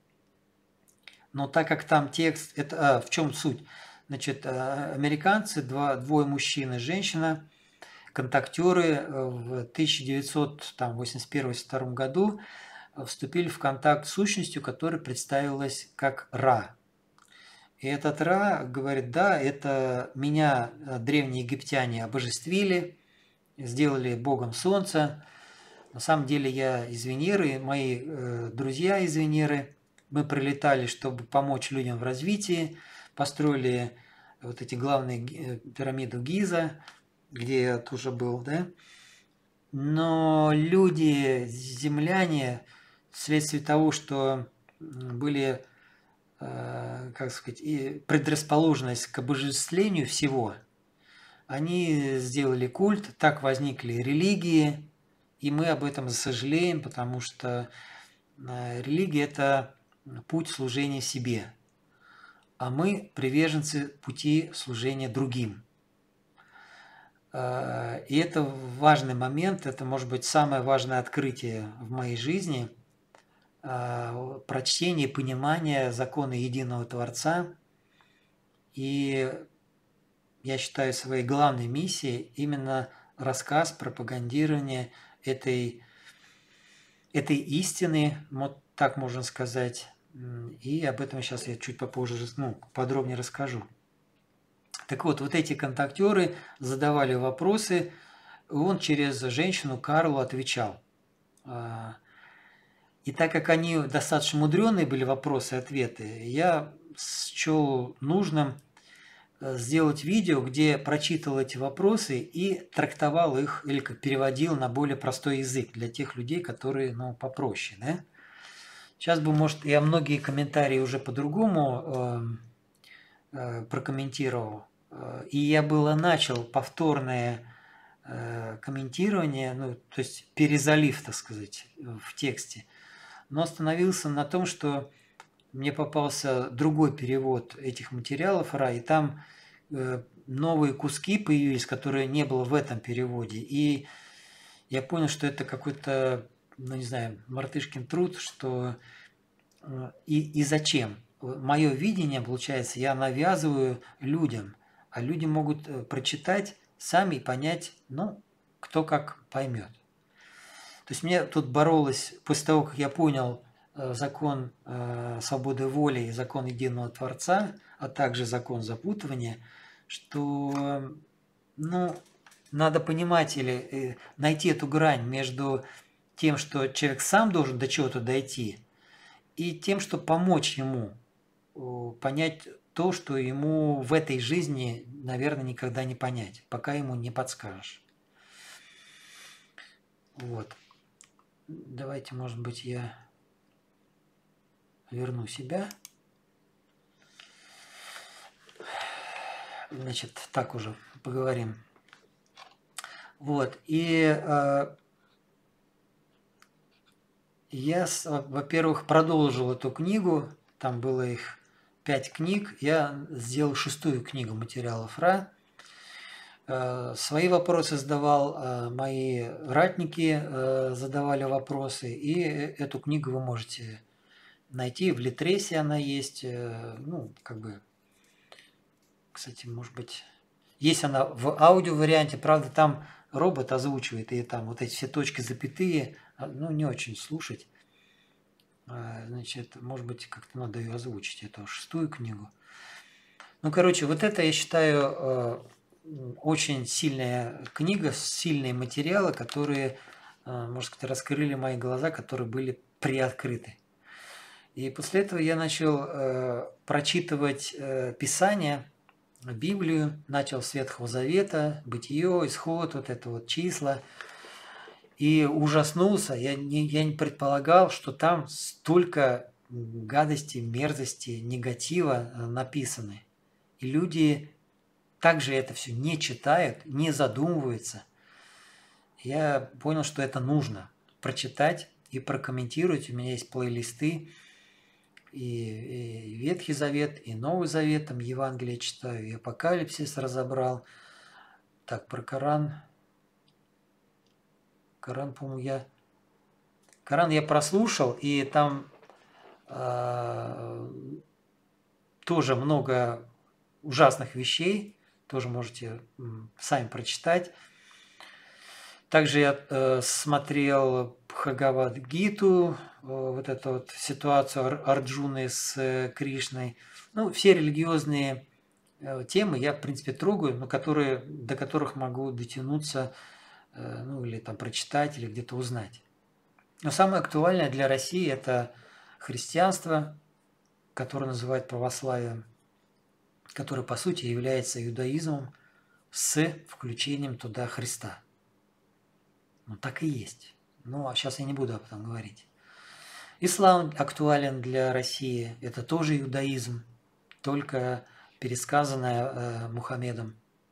A: Но так как там текст, это а, в чем суть? Значит, американцы, два, двое мужчин и женщина, контактеры в тысяча девятьсот восемьдесят первом — восемьдесят втором году вступили в контакт с сущностью, которая представилась как Ра. И этот Ра говорит, да, это меня древние египтяне обожествили, сделали богом солнца. На самом деле я из Венеры, мои э, друзья из Венеры. Мы прилетали, чтобы помочь людям в развитии, построили вот эти главные пирамиды Гиза, где я тоже был, да. Но люди, земляне, вследствие того, что были, э, как сказать, и предрасположенность к обожествлению всего, они сделали культ, так возникли религии, и мы об этом сожалеем, потому что религия – это путь служения себе. а мы приверженцы пути служения другим. И это важный момент, это может быть самое важное открытие в моей жизни, прочтение и понимание закона единого Творца. И я считаю своей главной миссией именно рассказ, пропагандирование этой, этой истины, вот так можно сказать. И об этом сейчас я чуть попозже, ну, подробнее расскажу. Так вот, вот эти контактеры задавали вопросы, он через женщину Карлу отвечал. И так как они достаточно мудреные были вопросы и ответы, я счел нужным сделать видео, где прочитал эти вопросы и трактовал их или как переводил на более простой язык для тех людей, которые, ну, попроще, да? Сейчас бы, может, я многие комментарии уже по-другому э, э, прокомментировал. И я было начал повторное э, комментирование, ну, то есть перезалив, так сказать, в тексте. Но остановился на том, что мне попался другой перевод этих материалов, Ра, и там э, новые куски появились, которые не было в этом переводе. И я понял, что это какой-то, ну не знаю, мартышкин труд, что э, и, и зачем. Мое видение, получается, я навязываю людям, а люди могут э, прочитать сами и понять, ну, кто как поймет. То есть мне тут боролось, после того, как я понял э, закон э, свободы воли и закон единого Творца, а также закон запутывания, что, ну, надо понимать или э, найти эту грань между тем, что человек сам должен до чего-то дойти, и тем, что помочь ему э, понять то, что ему в этой жизни, наверное, никогда не понять, пока ему не подскажешь. Вот. Давайте, может быть, я верну себя. Значит, так уже поговорим. Вот. И э, я, во-первых, продолжил эту книгу. Там было их пять книг. Я сделал шестую книгу материалов Ра. Свои вопросы задавал, мои ратники задавали вопросы, и эту книгу вы можете найти, в Литресе она есть, ну, как бы, кстати, может быть, есть она в аудио варианте, правда, там робот озвучивает, и там вот эти все точки, запятые, ну, не очень слушать, значит, может быть, как-то надо ее озвучить, эту шестую книгу. Ну, короче, вот это, я считаю, очень сильная книга, сильные материалы, которые, можно сказать, раскрыли мои глаза, которые были приоткрыты. И после этого я начал э, прочитывать э, Писание, Библию, начал с Ветхого Завета, Бытие, Исход, вот это вот числа. И ужаснулся, я не, я не предполагал, что там столько гадости, мерзости, негатива написаны. И люди также это все не читают, не задумываются. Я понял, что это нужно прочитать и прокомментировать. У меня есть плейлисты, и, и Ветхий Завет, и Новый Завет, там Евангелие читаю, и Апокалипсис разобрал. Так, про Коран. Коран, по-моему, я... Коран я прослушал, и там э, тоже много ужасных вещей. Тоже можете сами прочитать. Также я э, смотрел Бхагавад-гиту, э, вот эту вот ситуацию Арджуны с э, Кришной. Ну, все религиозные э, темы я, в принципе, трогаю, но которые, до которых могу дотянуться, э, ну, или там прочитать, или где-то узнать. Но самое актуальное для России – это христианство, которое называют православием, который, по сути, является иудаизмом с включением туда Христа. Ну, так и есть. Ну, а сейчас я не буду об этом говорить. Ислам актуален для России. Это тоже иудаизм, только пересказанное э, Мухаммедом.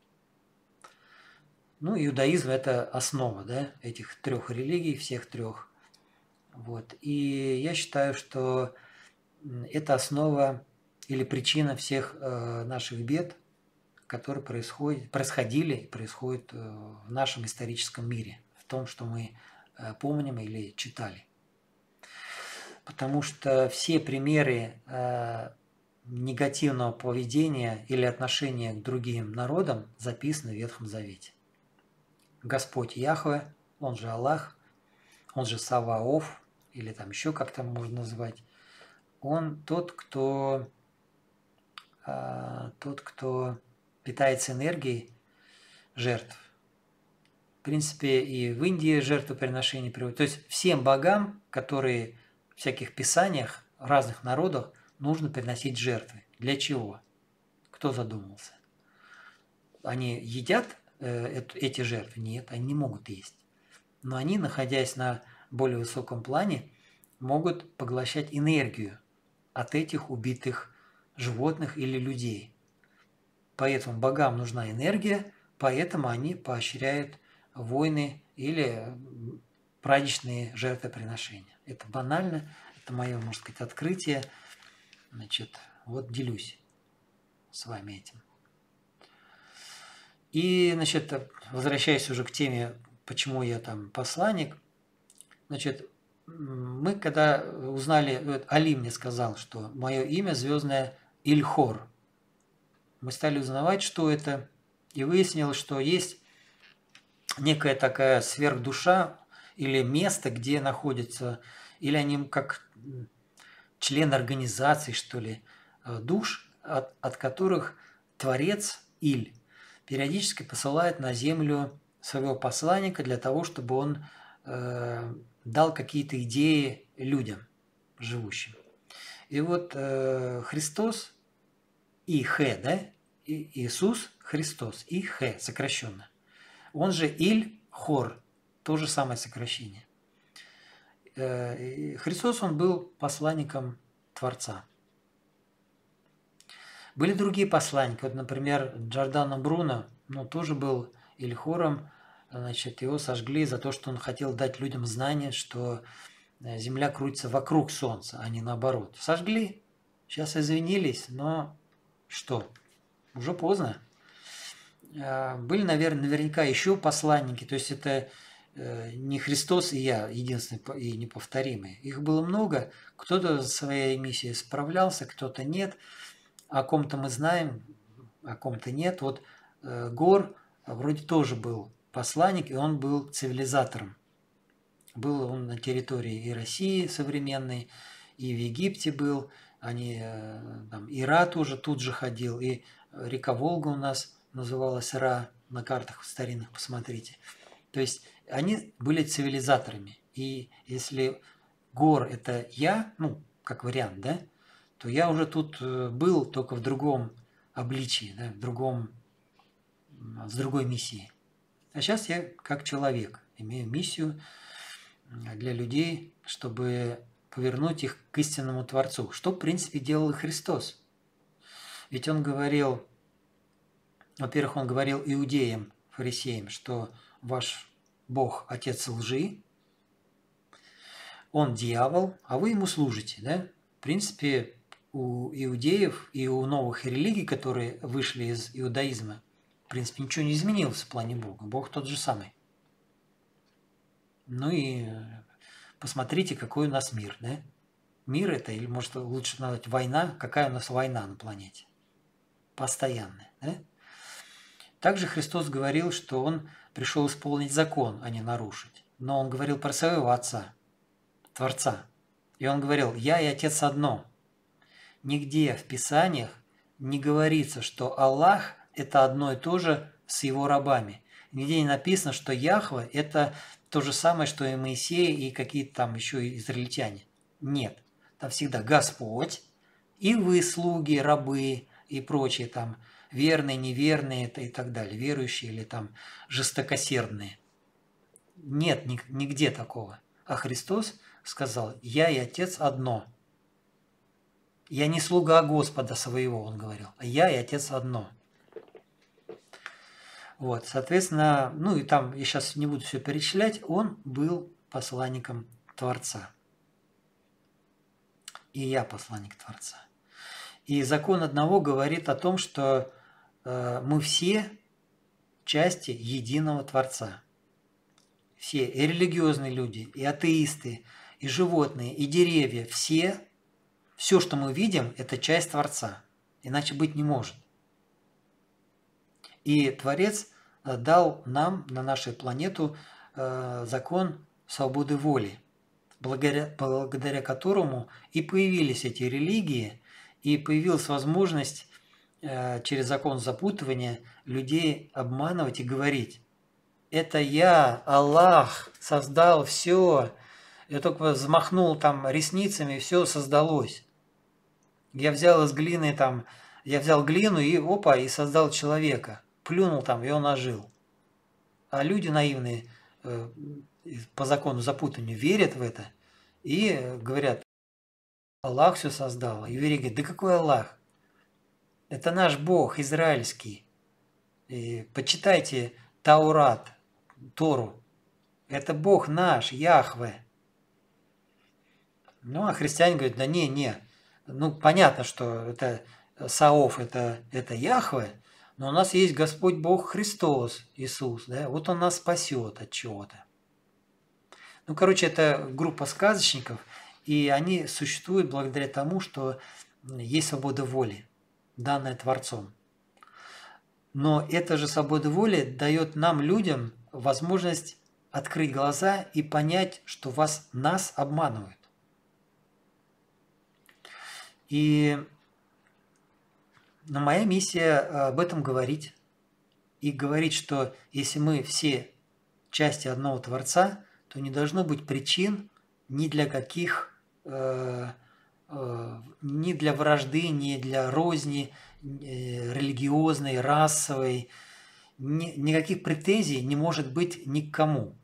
A: Ну, иудаизм – это основа, да, этих трех религий, всех трех. Вот. И я считаю, что эта основа или причина всех э, наших бед, которые происходят, происходили и происходят э, в нашем историческом мире, в том, что мы э, помним или читали. Потому что все примеры э, негативного поведения или отношения к другим народам записаны в Ветхом Завете. Господь Яхве, он же Аллах, он же Саваоф, или там еще как-то можно назвать, он тот, кто, э, тот, кто питается энергией жертв. В принципе, и в Индии жертвоприношения приводят. То есть всем богам, которые в всяких писаниях в разных народах, нужно приносить жертвы. Для чего? Кто задумался? Они едят э, эти жертвы? Нет, они не могут есть. Но они, находясь на более высоком плане, могут поглощать энергию от этих убитых животных или людей. Поэтому богам нужна энергия, поэтому они поощряют войны или праздничные жертвоприношения. Это банально, это мое, можно сказать, открытие. Значит, вот делюсь с вами этим. И, значит, возвращаясь уже к теме, почему я там посланник, значит, мы когда узнали, Али мне сказал, что мое имя звездное Ильхор. Мы стали узнавать, что это, и выяснилось, что есть некая такая сверхдуша или место, где находятся, или они как член организации, что ли, душ, от, от которых Творец Иль периодически посылает на землю своего посланника для того, чтобы он э, дал какие-то идеи людям живущим. И вот э, Христос И Х, да, И, Иисус Христос, И Х, сокращенно. Он же Иль Хор, то же самое сокращение. Э, Христос, он был посланником Творца. Были другие посланники, вот, например, Джордано Бруно, ну, тоже был Ильхором, значит, его сожгли за то, что он хотел дать людям знание, что Земля крутится вокруг Солнца, а не наоборот. Сожгли, сейчас извинились, но что, уже поздно. Были, наверное, наверняка еще посланники, то есть это не Христос и я, единственный и неповторимый. Их было много, кто-то за своей миссией справлялся, кто-то нет. О ком-то мы знаем, о ком-то нет. Вот э, Гор вроде тоже был посланник, и он был цивилизатором. Был он на территории и России современной, и в Египте был. Они, э, там, и Ра тоже тут же ходил, и река Волга у нас называлась Ра, на картах старинных посмотрите. То есть они были цивилизаторами. И если Гор это я, ну, как вариант, да, то я уже тут был, только в другом обличии, да, в другом, с другой миссией. А сейчас я как человек имею миссию для людей, чтобы повернуть их к истинному Творцу, что, в принципе, делал и Христос. Ведь он говорил, во-первых, он говорил иудеям, фарисеям, что ваш Бог – отец лжи, он дьявол, а вы ему служите, да? В принципе, у иудеев и у новых религий, которые вышли из иудаизма, в принципе, ничего не изменилось в плане Бога. Бог тот же самый. Ну и посмотрите, какой у нас мир, да? Мир это, или может лучше назвать война, какая у нас война на планете? Постоянная, да? Также Христос говорил, что Он пришел исполнить закон, а не нарушить. Но Он говорил про своего Отца, Творца. И Он говорил, я и Отец одно. Нигде в Писаниях не говорится, что Аллах – это одно и то же с его рабами. Нигде не написано, что Яхва – это то же самое, что и Моисей, и какие-то там еще и израильтяне. Нет. Там всегда Господь, и вы, слуги, рабы и прочие там, верные, неверные и так далее, верующие или там жестокосердные. Нет нигде такого. А Христос сказал, я и Отец одно. Я не слуга Господа своего, он говорил, а я и Отец одно. Вот, соответственно, ну и там, я сейчас не буду все перечислять, он был посланником Творца. И я посланник Творца. И закон одного говорит о том, что э, мы все части единого Творца. Все, и религиозные люди, и атеисты, и животные, и деревья, все, все, что мы видим, это часть Творца. Иначе быть не может. И Творец дал нам, на нашу планету, э, закон свободы воли, благодаря, благодаря которому и появились эти религии, и появилась возможность э, через закон запутывания людей обманывать и говорить: это я, Аллах, создал все, я только взмахнул там ресницами, и все создалось. Я взял из глины там, я взял глину и опа, и создал человека. Плюнул там, и он ожил. А люди наивные э, по закону запутывания верят в это и говорят: Аллах все создал. И еврей говорит: да какой Аллах? Это наш Бог израильский. И почитайте Таурат, Тору. Это Бог наш, Яхве. Ну, а христиане говорят: да не, не. Ну, понятно, что это Саоф, это, это Яхве, но у нас есть Господь Бог Христос, Иисус, да, вот Он нас спасет от чего-то. Ну, короче, это группа сказочников, и они существуют благодаря тому, что есть свобода воли, данная Творцом. Но эта же свобода воли дает нам, людям, возможность открыть глаза и понять, что вас, нас обманывают. И но моя миссия об этом говорить. И говорить, что если мы все части одного Творца, то не должно быть причин ни для каких, э, э, ни для вражды, ни для розни э, религиозной, расовой. Ни, никаких претензий не может быть ни к кому.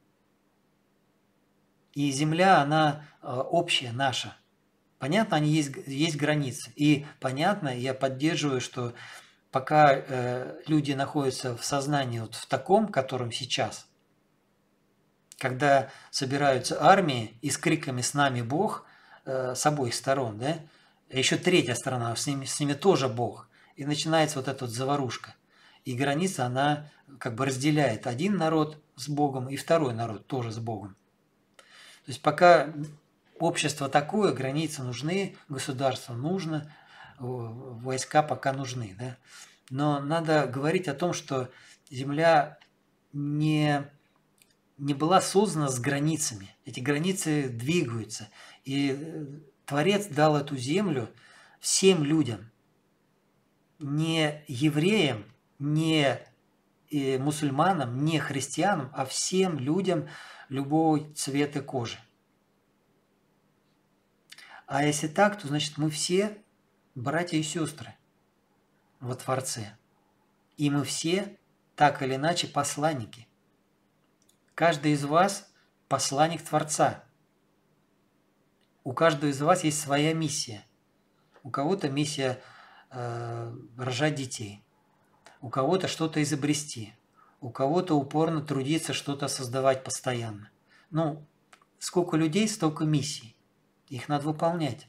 A: И земля, она э, общая, наша. Понятно, они есть, есть границы. И понятно, я поддерживаю, что пока э, люди находятся в сознании вот в таком, котором сейчас, когда собираются армии и с криками «С нами Бог» э, с обоих сторон, да, а еще третья сторона, с ними, с ними тоже Бог. И начинается вот эта вот заварушка. И граница, она как бы разделяет один народ с Богом и второй народ тоже с Богом. То есть пока общество такое, границы нужны, государство нужно, войска пока нужны. Да? Но надо говорить о том, что земля не, не была создана с границами. Эти границы двигаются. И Творец дал эту землю всем людям. Не евреям, не мусульманам, не христианам, а всем людям любого цвета кожи. А если так, то значит мы все братья и сестры во Творце. И мы все так или иначе посланники. Каждый из вас посланник Творца. У каждого из вас есть своя миссия. У кого-то миссия э, рожать детей. У кого-то что-то изобрести. У кого-то упорно трудиться, что-то создавать постоянно. Ну, сколько людей, столько миссий. Их надо выполнять.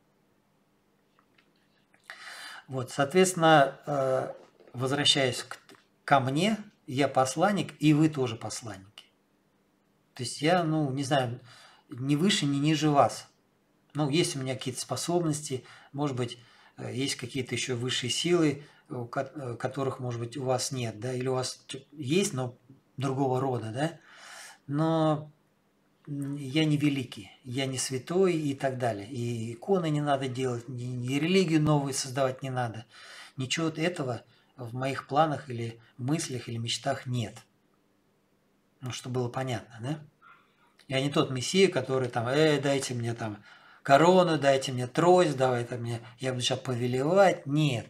A: Вот, соответственно, возвращаясь к, ко мне, я посланник, и вы тоже посланники. То есть я, ну, не знаю, ни выше, ни ниже вас. Ну, есть у меня какие-то способности, может быть, есть какие-то еще высшие силы, которых, может быть, у вас нет, да, или у вас есть, но другого рода, да, но я не великий, я не святой и так далее. И иконы не надо делать, ни, ни религию новую создавать не надо. Ничего этого в моих планах или мыслях или мечтах нет. Ну, чтобы было понятно, да? Я не тот мессия, который там, э, дайте мне там корону, дайте мне трость, давайте мне, я буду сейчас повелевать. Нет.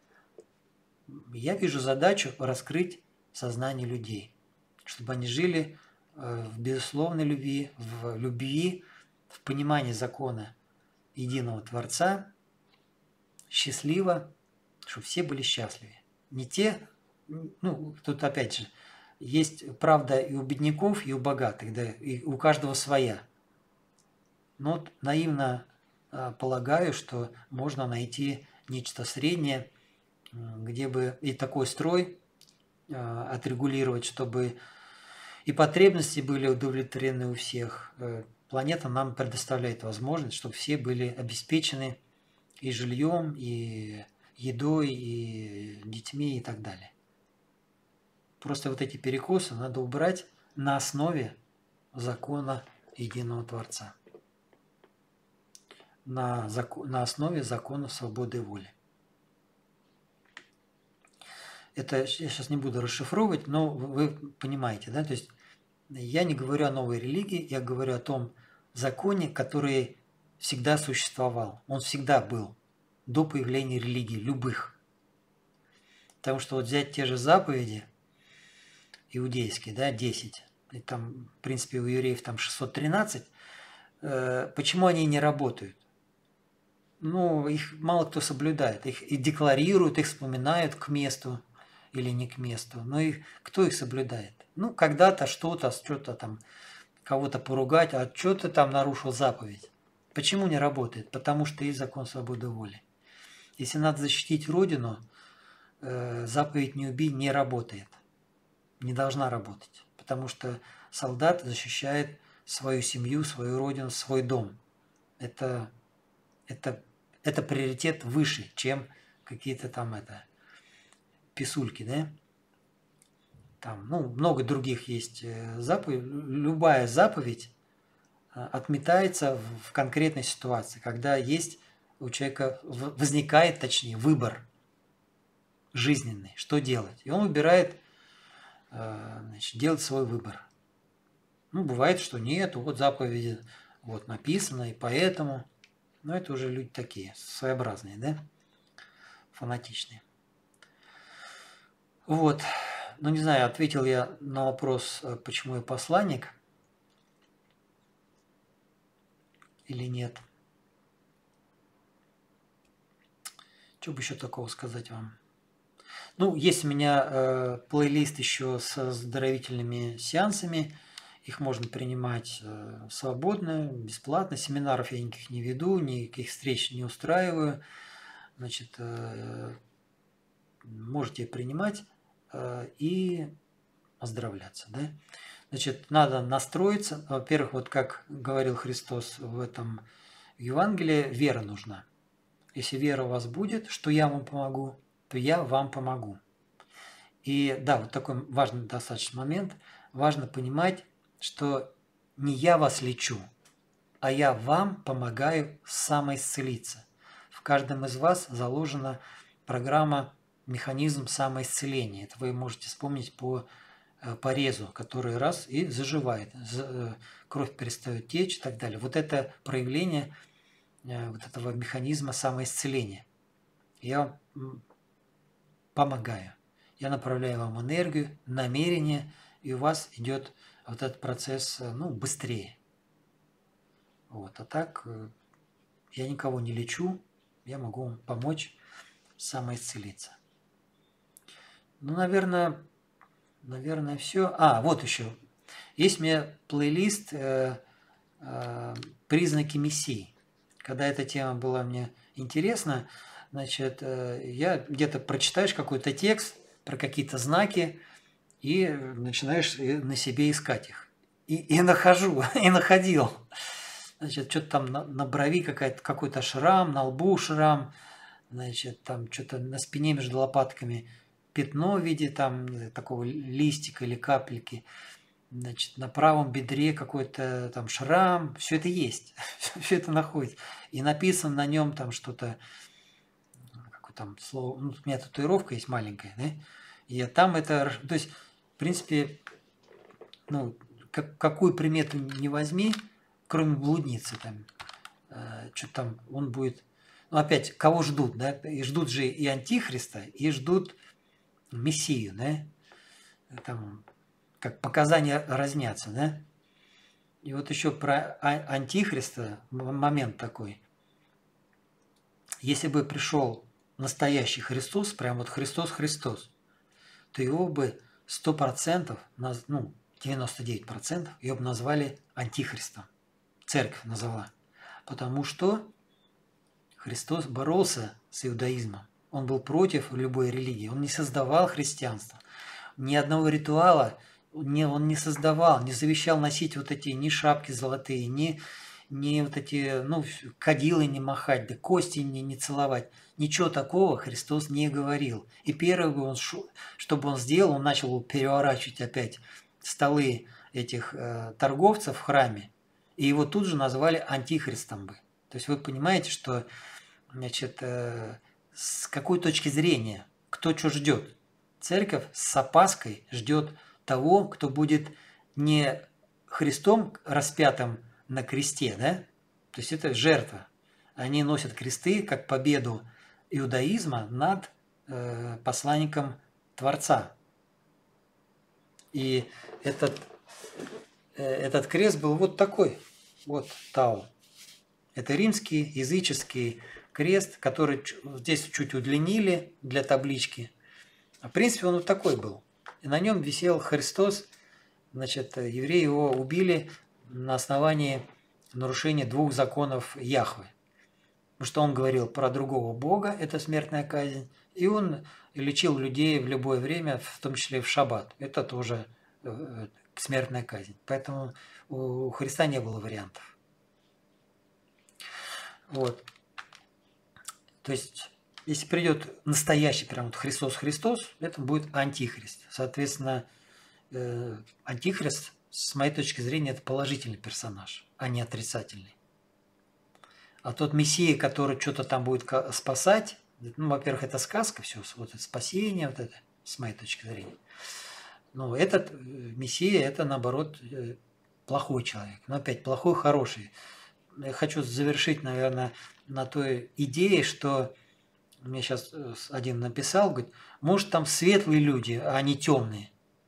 A: Я вижу задачу раскрыть сознание людей, чтобы они жили в безусловной любви, в любви, в понимании закона единого Творца, счастливо, чтобы все были счастливы. Не те, ну, тут опять же, есть правда и у бедняков, и у богатых, да, и у каждого своя. Но вот наивно а, полагаю, что можно найти нечто среднее, где бы и такой строй отрегулировать, чтобы и потребности были удовлетворены у всех. Планета нам предоставляет возможность, чтобы все были обеспечены и жильем, и едой, и детьми, и так далее. Просто вот эти перекосы надо убрать на основе закона единого Творца. На, закон, на основе закона свободы воли. Это я сейчас не буду расшифровывать, но вы понимаете, да? То есть я не говорю о новой религии, я говорю о том законе, который всегда существовал. Он всегда был до появления религий, любых. Потому что вот взять те же заповеди иудейские, да, десять, и там, в принципе, у евреев там шестьсот тринадцать, э, почему они не работают? Ну, их мало кто соблюдает. Их и декларируют, их вспоминают к месту или не к месту. Но их, кто их соблюдает? Ну, когда-то что-то, что-то там, кого-то поругать, а что ты там нарушил заповедь. Почему не работает? Потому что есть закон свободы воли. Если надо защитить Родину, э, заповедь «не убий» не работает. Не должна работать. Потому что солдат защищает свою семью, свою Родину, свой дом. Это, это, это приоритет выше, чем какие-то там это, писульки, да? Там, ну, много других есть заповедей. Любая заповедь отметается в конкретной ситуации, когда есть у человека, возникает, точнее, выбор жизненный, что делать. И он выбирает, значит, делать свой выбор. Ну, бывает, что нет, вот заповеди вот написано, и поэтому. Но это уже люди такие, своеобразные, да? Фанатичные. Вот. Ну, не знаю, ответил я на вопрос, почему я посланник или нет. Что бы еще такого сказать вам? Ну, есть у меня э, плейлист еще с оздоровительными сеансами. Их можно принимать э, свободно, бесплатно. Семинаров я никаких не веду, никаких встреч не устраиваю. Значит, э, можете принимать э, и оздоровляться, да? Значит, надо настроиться. Во-первых, вот как говорил Христос в этом Евангелии, вера нужна. Если вера у вас будет, что я вам помогу, то я вам помогу. И да, вот такой важный достаточно момент. Важно понимать, что не я вас лечу, а я вам помогаю самоисцелиться. В каждом из вас заложена программа, механизм самоисцеления. Это вы можете вспомнить по порезу, который раз и заживает, кровь перестает течь и так далее. Вот это проявление вот этого механизма самоисцеления. Я вам помогаю. Я направляю вам энергию, намерение, и у вас идет вот этот процесс, ну, быстрее. Вот. А так я никого не лечу, я могу вам помочь самоисцелиться. Ну, наверное, наверное, все. А, вот еще. Есть у меня плейлист э, э, «Признаки Мессии». Когда эта тема была мне интересна, значит, э, я где-то прочитаешь какой-то текст про какие-то знаки и начинаешь на себе искать их. И, и нахожу, и находил. Значит, что-то там на, на брови какая-то, какой-то шрам, на лбу шрам, значит, там что-то на спине между лопатками пятно в виде там такого листика или капельки. Значит, на правом бедре какой-то там шрам, все это есть, все это находится. И написано на нем там что-то, какое там слово, ну, у меня татуировка есть маленькая, да, и там это, то есть, в принципе, ну, как, какую примету не возьми, кроме блудницы там, э, что там, он будет, ну, опять, кого ждут, да, и ждут же и Антихриста, и ждут Мессию, да, там, как показания разнятся, да? И вот еще про Антихриста момент такой. Если бы пришел настоящий Христос, прям вот Христос-Христос, то его бы сто процентов, ну, девяносто девять процентов, его бы назвали Антихристом. Церковь назвала. Потому что Христос боролся с иудаизмом. Он был против любой религии. Он не создавал христианство. Ни одного ритуала не, он не создавал, не завещал носить вот эти ни шапки золотые, ни, ни вот эти, ну, кадилы не махать, да кости не, не целовать. Ничего такого Христос не говорил. И первое, он, чтобы он сделал, он начал переворачивать опять столы этих э, торговцев в храме. И его тут же назвали антихристом бы. То есть вы понимаете, что, значит, э, с какой точки зрения, кто что ждет. Церковь с опаской ждет того, кто будет не Христом распятым на кресте, да? То есть это жертва. Они носят кресты как победу иудаизма над э, посланником Творца. И этот, э, этот крест был вот такой, вот Тау. Это римский языческий крест, который здесь чуть удлинили для таблички. В принципе, он вот такой был. И на нем висел Христос. Значит, евреи его убили на основании нарушения двух законов Яхвы. Потому что он говорил про другого Бога, это смертная казнь. И он лечил людей в любое время, в том числе и в шаббат. Это тоже смертная казнь. Поэтому у Христа не было вариантов. Вот. То есть... Если придет настоящий прям вот Христос Христос, это будет антихрист. Соответственно, э, антихрист, с моей точки зрения, это положительный персонаж, а не отрицательный. А тот Мессия, который что-то там будет спасать, ну, во-первых, это сказка, все, вот это спасение, вот это, с моей точки зрения. Но этот Мессия, это наоборот плохой человек. Но опять плохой, хороший. Я хочу завершить, наверное, на той идее, что мне сейчас один написал, говорит, может там светлые люди, а не темные.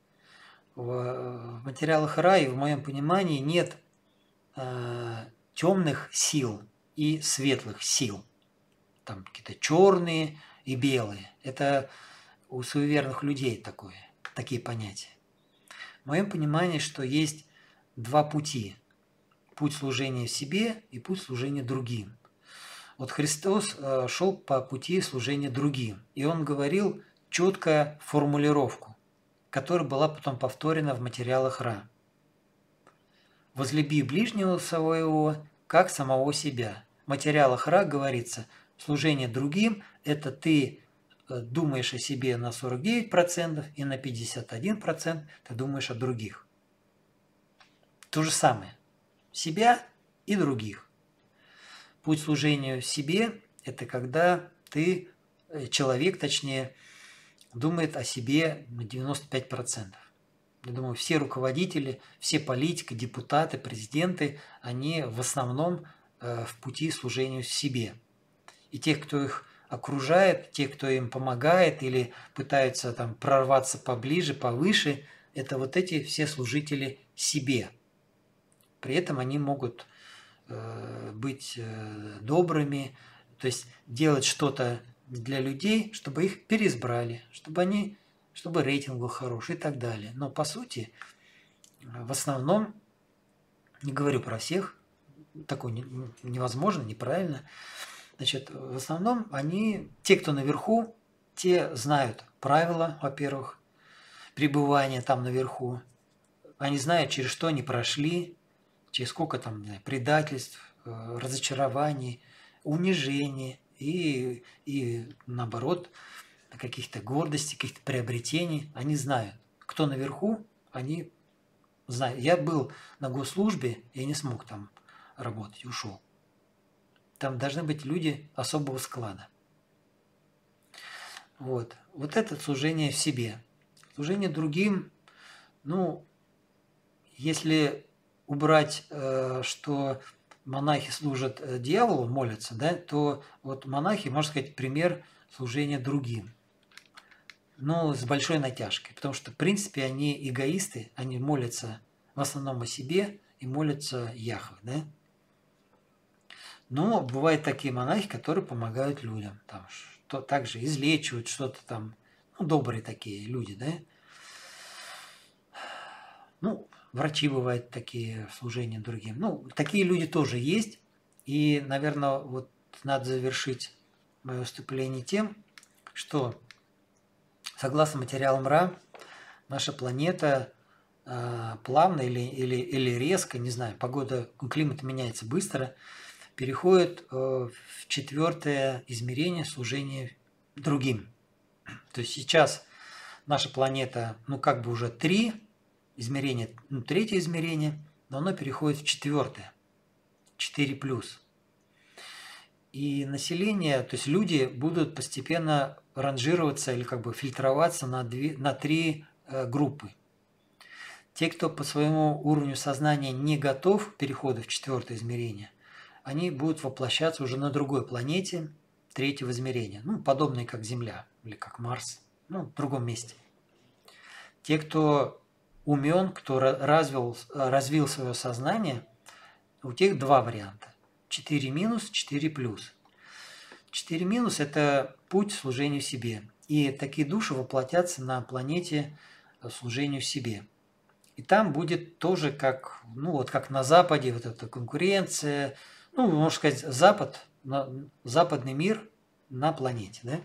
A: В материалах Ра, в моем понимании, нет э, темных сил и светлых сил. Там какие-то черные и белые. Это у суеверных людей такое, такие понятия. В моем понимании, что есть два пути. Путь служения себе и путь служения другим. Вот Христос шел по пути служения другим. И Он говорил четкую формулировку, которая была потом повторена в материалах Ра. «Возлюби ближнего своего, как самого себя». В материалах Ра говорится, служение другим – это ты думаешь о себе на сорок девять процентов и на пятьдесят один процент ты думаешь о других. То же самое. Себя и других. Путь служения себе – это когда ты, человек, точнее, думает о себе на девяносто пять процентов. Я думаю, все руководители, все политики, депутаты, президенты, они в основном в пути служения себе. И тех, кто их окружает, тех, кто им помогает или пытаются там прорваться поближе, повыше, это вот эти все служители себе. При этом они могут быть добрыми, то есть делать что-то для людей, чтобы их переизбрали, чтобы они, чтобы рейтинг был хороший и так далее. Но по сути, в основном, не говорю про всех, такое невозможно, неправильно. Значит, в основном они, те, кто наверху, те знают правила, во-первых, пребывания там наверху. Они знают, через что они прошли, через сколько там, не знаю, предательств, разочарований, унижений и, и наоборот, каких-то гордостей, каких-то приобретений. Они знают. Кто наверху, они знают. Я был на госслужбе, я не смог там работать, ушел. Там должны быть люди особого склада. Вот. Вот это служение в себе. Служение другим, ну, если убрать, что монахи служат дьяволу, молятся, да, то вот монахи, можно сказать, пример служения другим. Но с большой натяжкой, потому что, в принципе, они эгоисты, они молятся в основном о себе и молятся Яхве, да. Но бывают такие монахи, которые помогают людям, там, что также излечивают что-то там, ну, добрые такие люди, да. Ну, врачи бывают такие, служения другим. Ну, такие люди тоже есть. И, наверное, вот надо завершить мое выступление тем, что согласно материалам Ра, наша планета э, плавно или, или, или резко, не знаю, погода, климат меняется быстро, переходит э, в четвертое измерение служения другим. То есть сейчас наша планета, ну как бы уже три измерения, ну третье измерение, но оно переходит в четвертое, четыре плюс. И население, то есть люди будут постепенно ранжироваться или как бы фильтроваться на, две, на три э, группы. Те, кто по своему уровню сознания не готов к переходу в четвертое измерение, они будут воплощаться уже на другой планете третьего измерения, ну, подобные как Земля или как Марс, ну, в другом месте. Те, кто умен, кто развил, развил свое сознание, у тех два варианта. четыре минус, четыре плюс. четыре минус – это путь к служению себе. И такие души воплотятся на планете служению себе. И там будет тоже как, ну вот как на Западе, вот эта конкуренция, ну, можно сказать, Запад, западный мир на планете, да?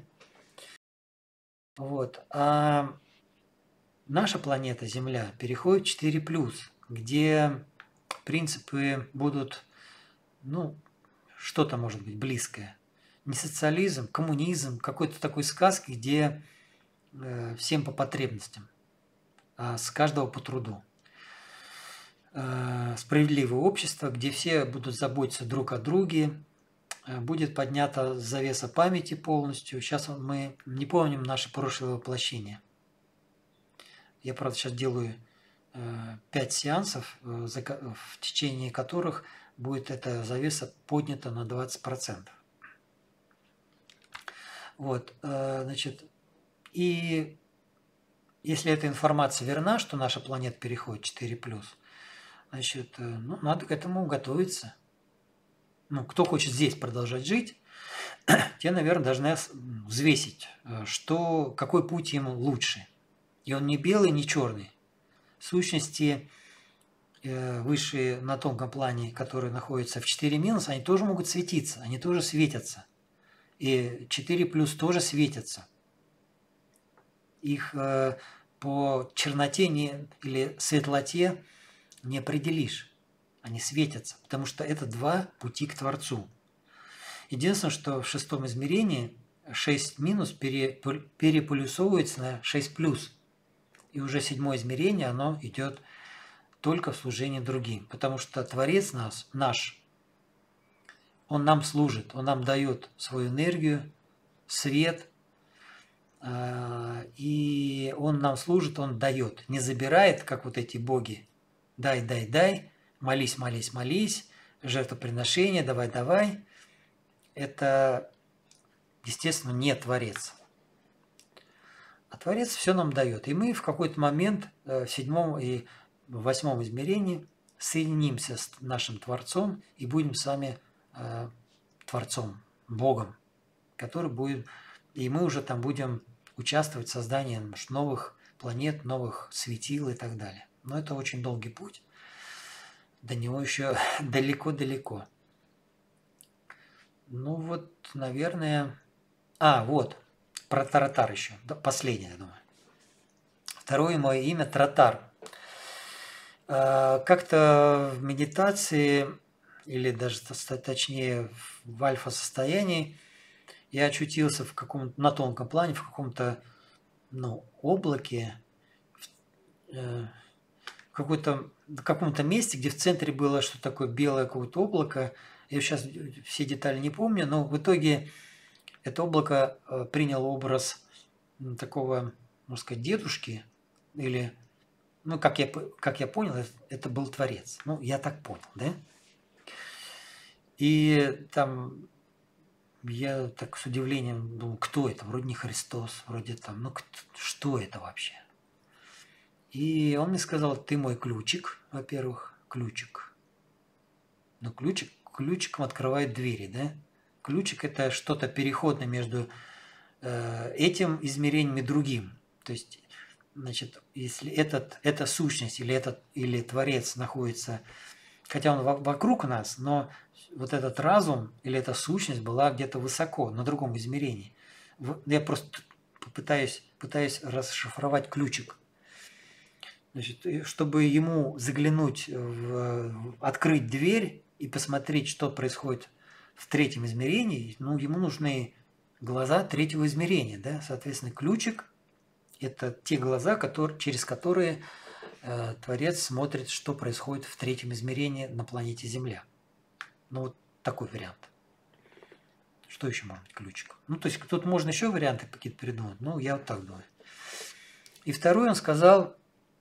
A: Вот. А наша планета, Земля, переходит в четыре плюс, где принципы будут, ну, что-то может быть близкое. Не социализм, коммунизм, какой-то такой сказки, где э, всем по потребностям, а с каждого по труду. Э, справедливое общество, где все будут заботиться друг о друге, э, будет поднята завеса памяти полностью. Сейчас мы не помним наше прошлое воплощение. Я, правда, сейчас делаю э, пять сеансов, э, за, в течение которых будет эта завеса поднята на двадцать процентов. Вот, значит, и если эта информация верна, что наша планета переходит в четыре плюс, значит, ну, надо к этому готовиться. Ну, кто хочет здесь продолжать жить, те, наверное, должны взвесить, что, какой путь ему лучше. И он не белый, не черный. В сущности, высшие на тонком плане, которые находятся в четыре минус, они тоже могут светиться, они тоже светятся. И четыре плюс тоже светятся. Их э, по черноте не, или светлоте не определишь. Они светятся, потому что это два пути к Творцу. Единственное, что в шестом измерении шесть минус пере, переполюсовывается на шесть плюс. И уже седьмое измерение, оно идет только в служении другим. Потому что Творец нас, наш, Он нам служит, Он нам дает свою энергию, свет, и Он нам служит, Он дает. Не забирает, как вот эти боги. Дай, дай, дай, молись, молись, молись, жертвоприношение, давай, давай. Это, естественно, не Творец. А Творец все нам дает. И мы в какой-то момент в седьмом и восьмом измерении соединимся с нашим Творцом и будем сами Творцом, Богом, который будет, и мы уже там будем участвовать в создании новых планет, новых светил и так далее. Но это очень долгий путь, до него еще далеко-далеко. Ну вот, наверное... А, вот, про Таратар еще, последнее, я думаю. Второе мое имя Таратар. Как-то в медитации, или даже точнее в альфа-состоянии, я очутился в каком-то, на тонком плане, в каком-то, ну, облаке, в, в какой-то, в каком-то месте, где в центре было что-то такое белое, какое-то облако. Я сейчас все детали не помню, но в итоге это облако приняло образ такого, можно сказать, дедушки, или, ну, как я, как я понял, это, это был Творец. Ну, я так понял, да? И там я так с удивлением думал, кто это? Вроде не Христос, вроде там, ну, кто, что это вообще? И он мне сказал, ты мой ключик, во-первых, ключик. Но ключик, ключиком открывает двери, да? Ключик – это что-то переходное между э, этим измерением и другим. То есть, значит, если этот, эта сущность или, этот, или Творец находится хотя он вокруг нас, но вот этот разум или эта сущность была где-то высоко, на другом измерении. Я просто пытаюсь, пытаюсь расшифровать ключик. Значит, чтобы ему заглянуть, в, открыть дверь и посмотреть, что происходит в третьем измерении, ну, ему нужны глаза третьего измерения, да, соответственно, ключик – это те глаза, которые, через которые э, Творец смотрит, что происходит в третьем измерении на планете Земля. Ну, вот такой вариант. Что еще может быть ключик? Ну, то есть, тут можно еще варианты какие-то придумать, ну, я вот так думаю. И второй он сказал,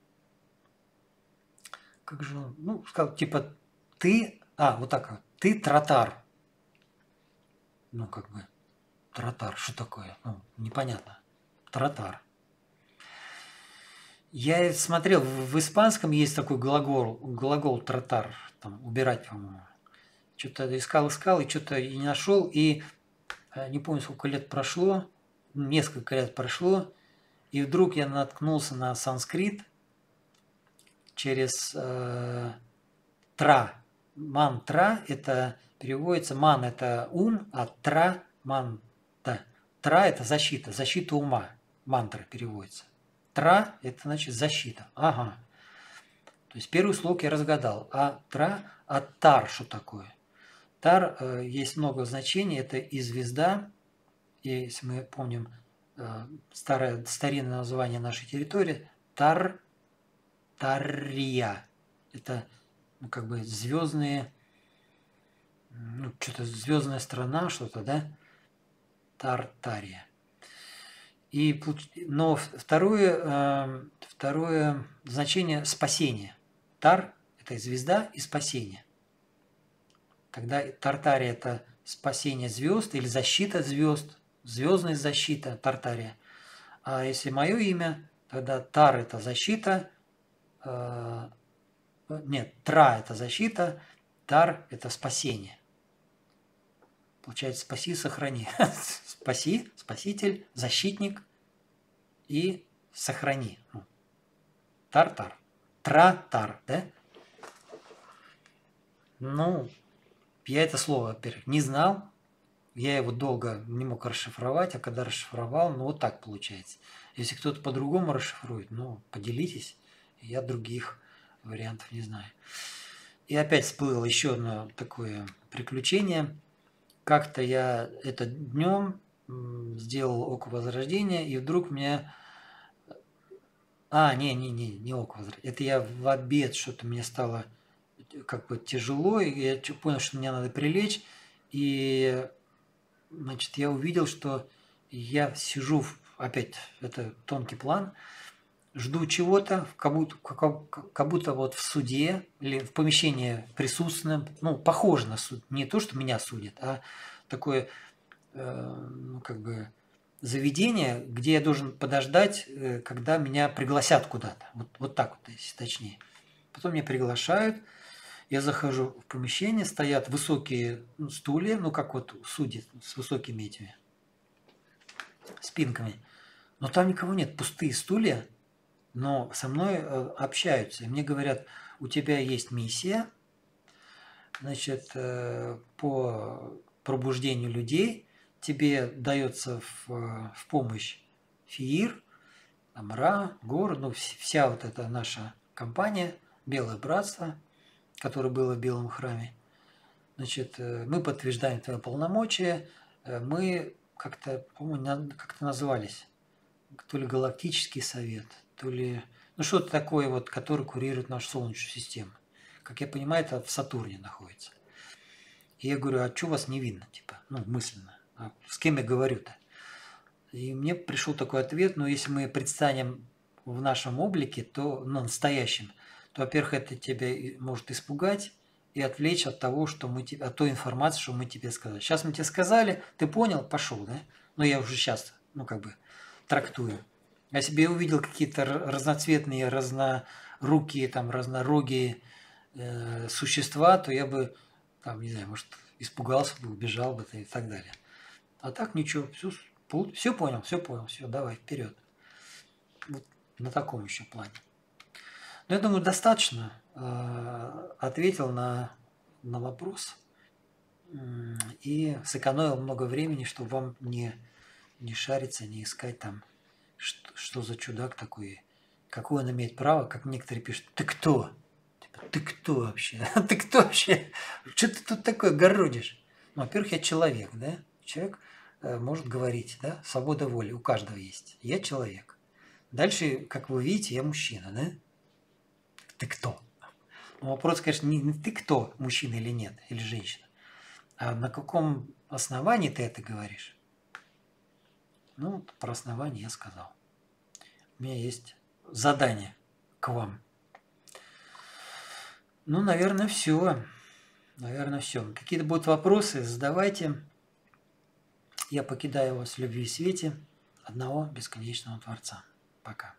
A: как же он, ну, сказал, типа, ты, а, вот так вот, ты тротар. Ну, как бы, тротар, что такое? Ну, непонятно. Тротар. Я смотрел, в испанском есть такой глагол, глагол тротар, там, убирать, по-моему. Что-то искал, искал, и что-то и не нашел, и не помню, сколько лет прошло, несколько лет прошло, и вдруг я наткнулся на санскрит через э, тра. Мантра – это переводится, ман – это ум, а тра – манта. Тра – это защита, защита ума. Мантра переводится. Тра – это значит защита. Ага. То есть первый слог я разгадал. А тра, а тар что такое? Тар, э, есть много значений. Это и звезда, и если мы помним э, старое, старинное название нашей территории, Тар, Тария. Это ну, как бы звездные, ну, что-то звездная страна, что-то, да? Тартария. И, но второе, э, второе значение – спасение. Тар – это звезда и спасение. Тогда Тартария – это спасение звезд или защита звезд, звездная защита Тартария. А если мое имя, тогда Тар – это защита, э, нет, Тра – это защита, Тар – это спасение. Получается, спаси, сохрани. Спаси, спаситель, защитник и сохрани. Тар-тар. Тра-тар, да? Ну, я это слово, во-первых, не знал. Я его долго не мог расшифровать, а когда расшифровал, ну вот так получается. Если кто-то по-другому расшифрует, ну, поделитесь. Я других вариантов не знаю. И опять всплыло еще одно такое приключение. Как-то я это днем сделал Око Возрождения, и вдруг мне... А, не-не-не, не Око Возрождения. Это я в обед что-то мне стало как бы тяжело, и я понял, что мне надо прилечь, и, значит, я увидел, что я сижу, в, опять, это тонкий план, жду чего-то, как будто, как, как будто вот в суде или в помещении присутственном, ну, похоже на суд, не то, что меня судят, а такое, э, ну, как бы, заведение, где я должен подождать, э, когда меня пригласят куда-то, вот, вот так вот, если точнее. Потом меня приглашают, я захожу в помещение, стоят высокие ну, стулья, ну, как вот судьи с высокими этими спинками, но там никого нет, пустые стулья. Но со мной общаются, и мне говорят, у тебя есть миссия, значит, по пробуждению людей, тебе дается в, в помощь Фиир, Амра, Гор, ну, вся вот эта наша компания, Белое Братство, которое было в Белом храме. Значит, мы подтверждаем твои полномочия, мы как-то, по-моему, как-то назывались, то ли Галактический совет, то ли, ну что-то такое вот, которое курирует нашу Солнечную систему. Как я понимаю, это в Сатурне находится. И я говорю, а что вас не видно, типа, ну, мысленно, а с кем я говорю-то? И мне пришел такой ответ, ну, если мы предстанем в нашем облике, то, ну, настоящем, то, во-первых, это тебя может испугать и отвлечь от того, что мы тебе, от той информации, что мы тебе сказали. Сейчас мы тебе сказали, ты понял, пошел, да? Ну, я уже сейчас, ну, как бы, трактую. Если бы я увидел какие-то разноцветные, разнорукие, там, разнорогие э, существа, то я бы, там, не знаю, может, испугался бы, убежал бы и так далее. А так ничего, все, все понял, все понял, все, давай, вперед. Вот на таком еще плане. Но я думаю, достаточно э, ответил на, на вопрос и сэкономил много времени, чтобы вам не, не шариться, не искать там, что, что за чудак такой, какое он имеет право, как некоторые пишут, ты кто? Типа, ты кто вообще? Ты кто вообще? Что ты тут такое городишь? Ну, во-первых, я человек, да? Человек э, может говорить, да? Свобода воли у каждого есть. Я человек. Дальше, как вы видите, я мужчина, да? Ты кто? Ну, вопрос, конечно, не, не ты кто, мужчина или нет, или женщина, а на каком основании ты это говоришь? Ну, про основание я сказал. У меня есть задание к вам. Ну, наверное, все. Наверное, все. Какие-то будут вопросы, задавайте. Я покидаю вас в любви и свете одного бесконечного Творца. Пока.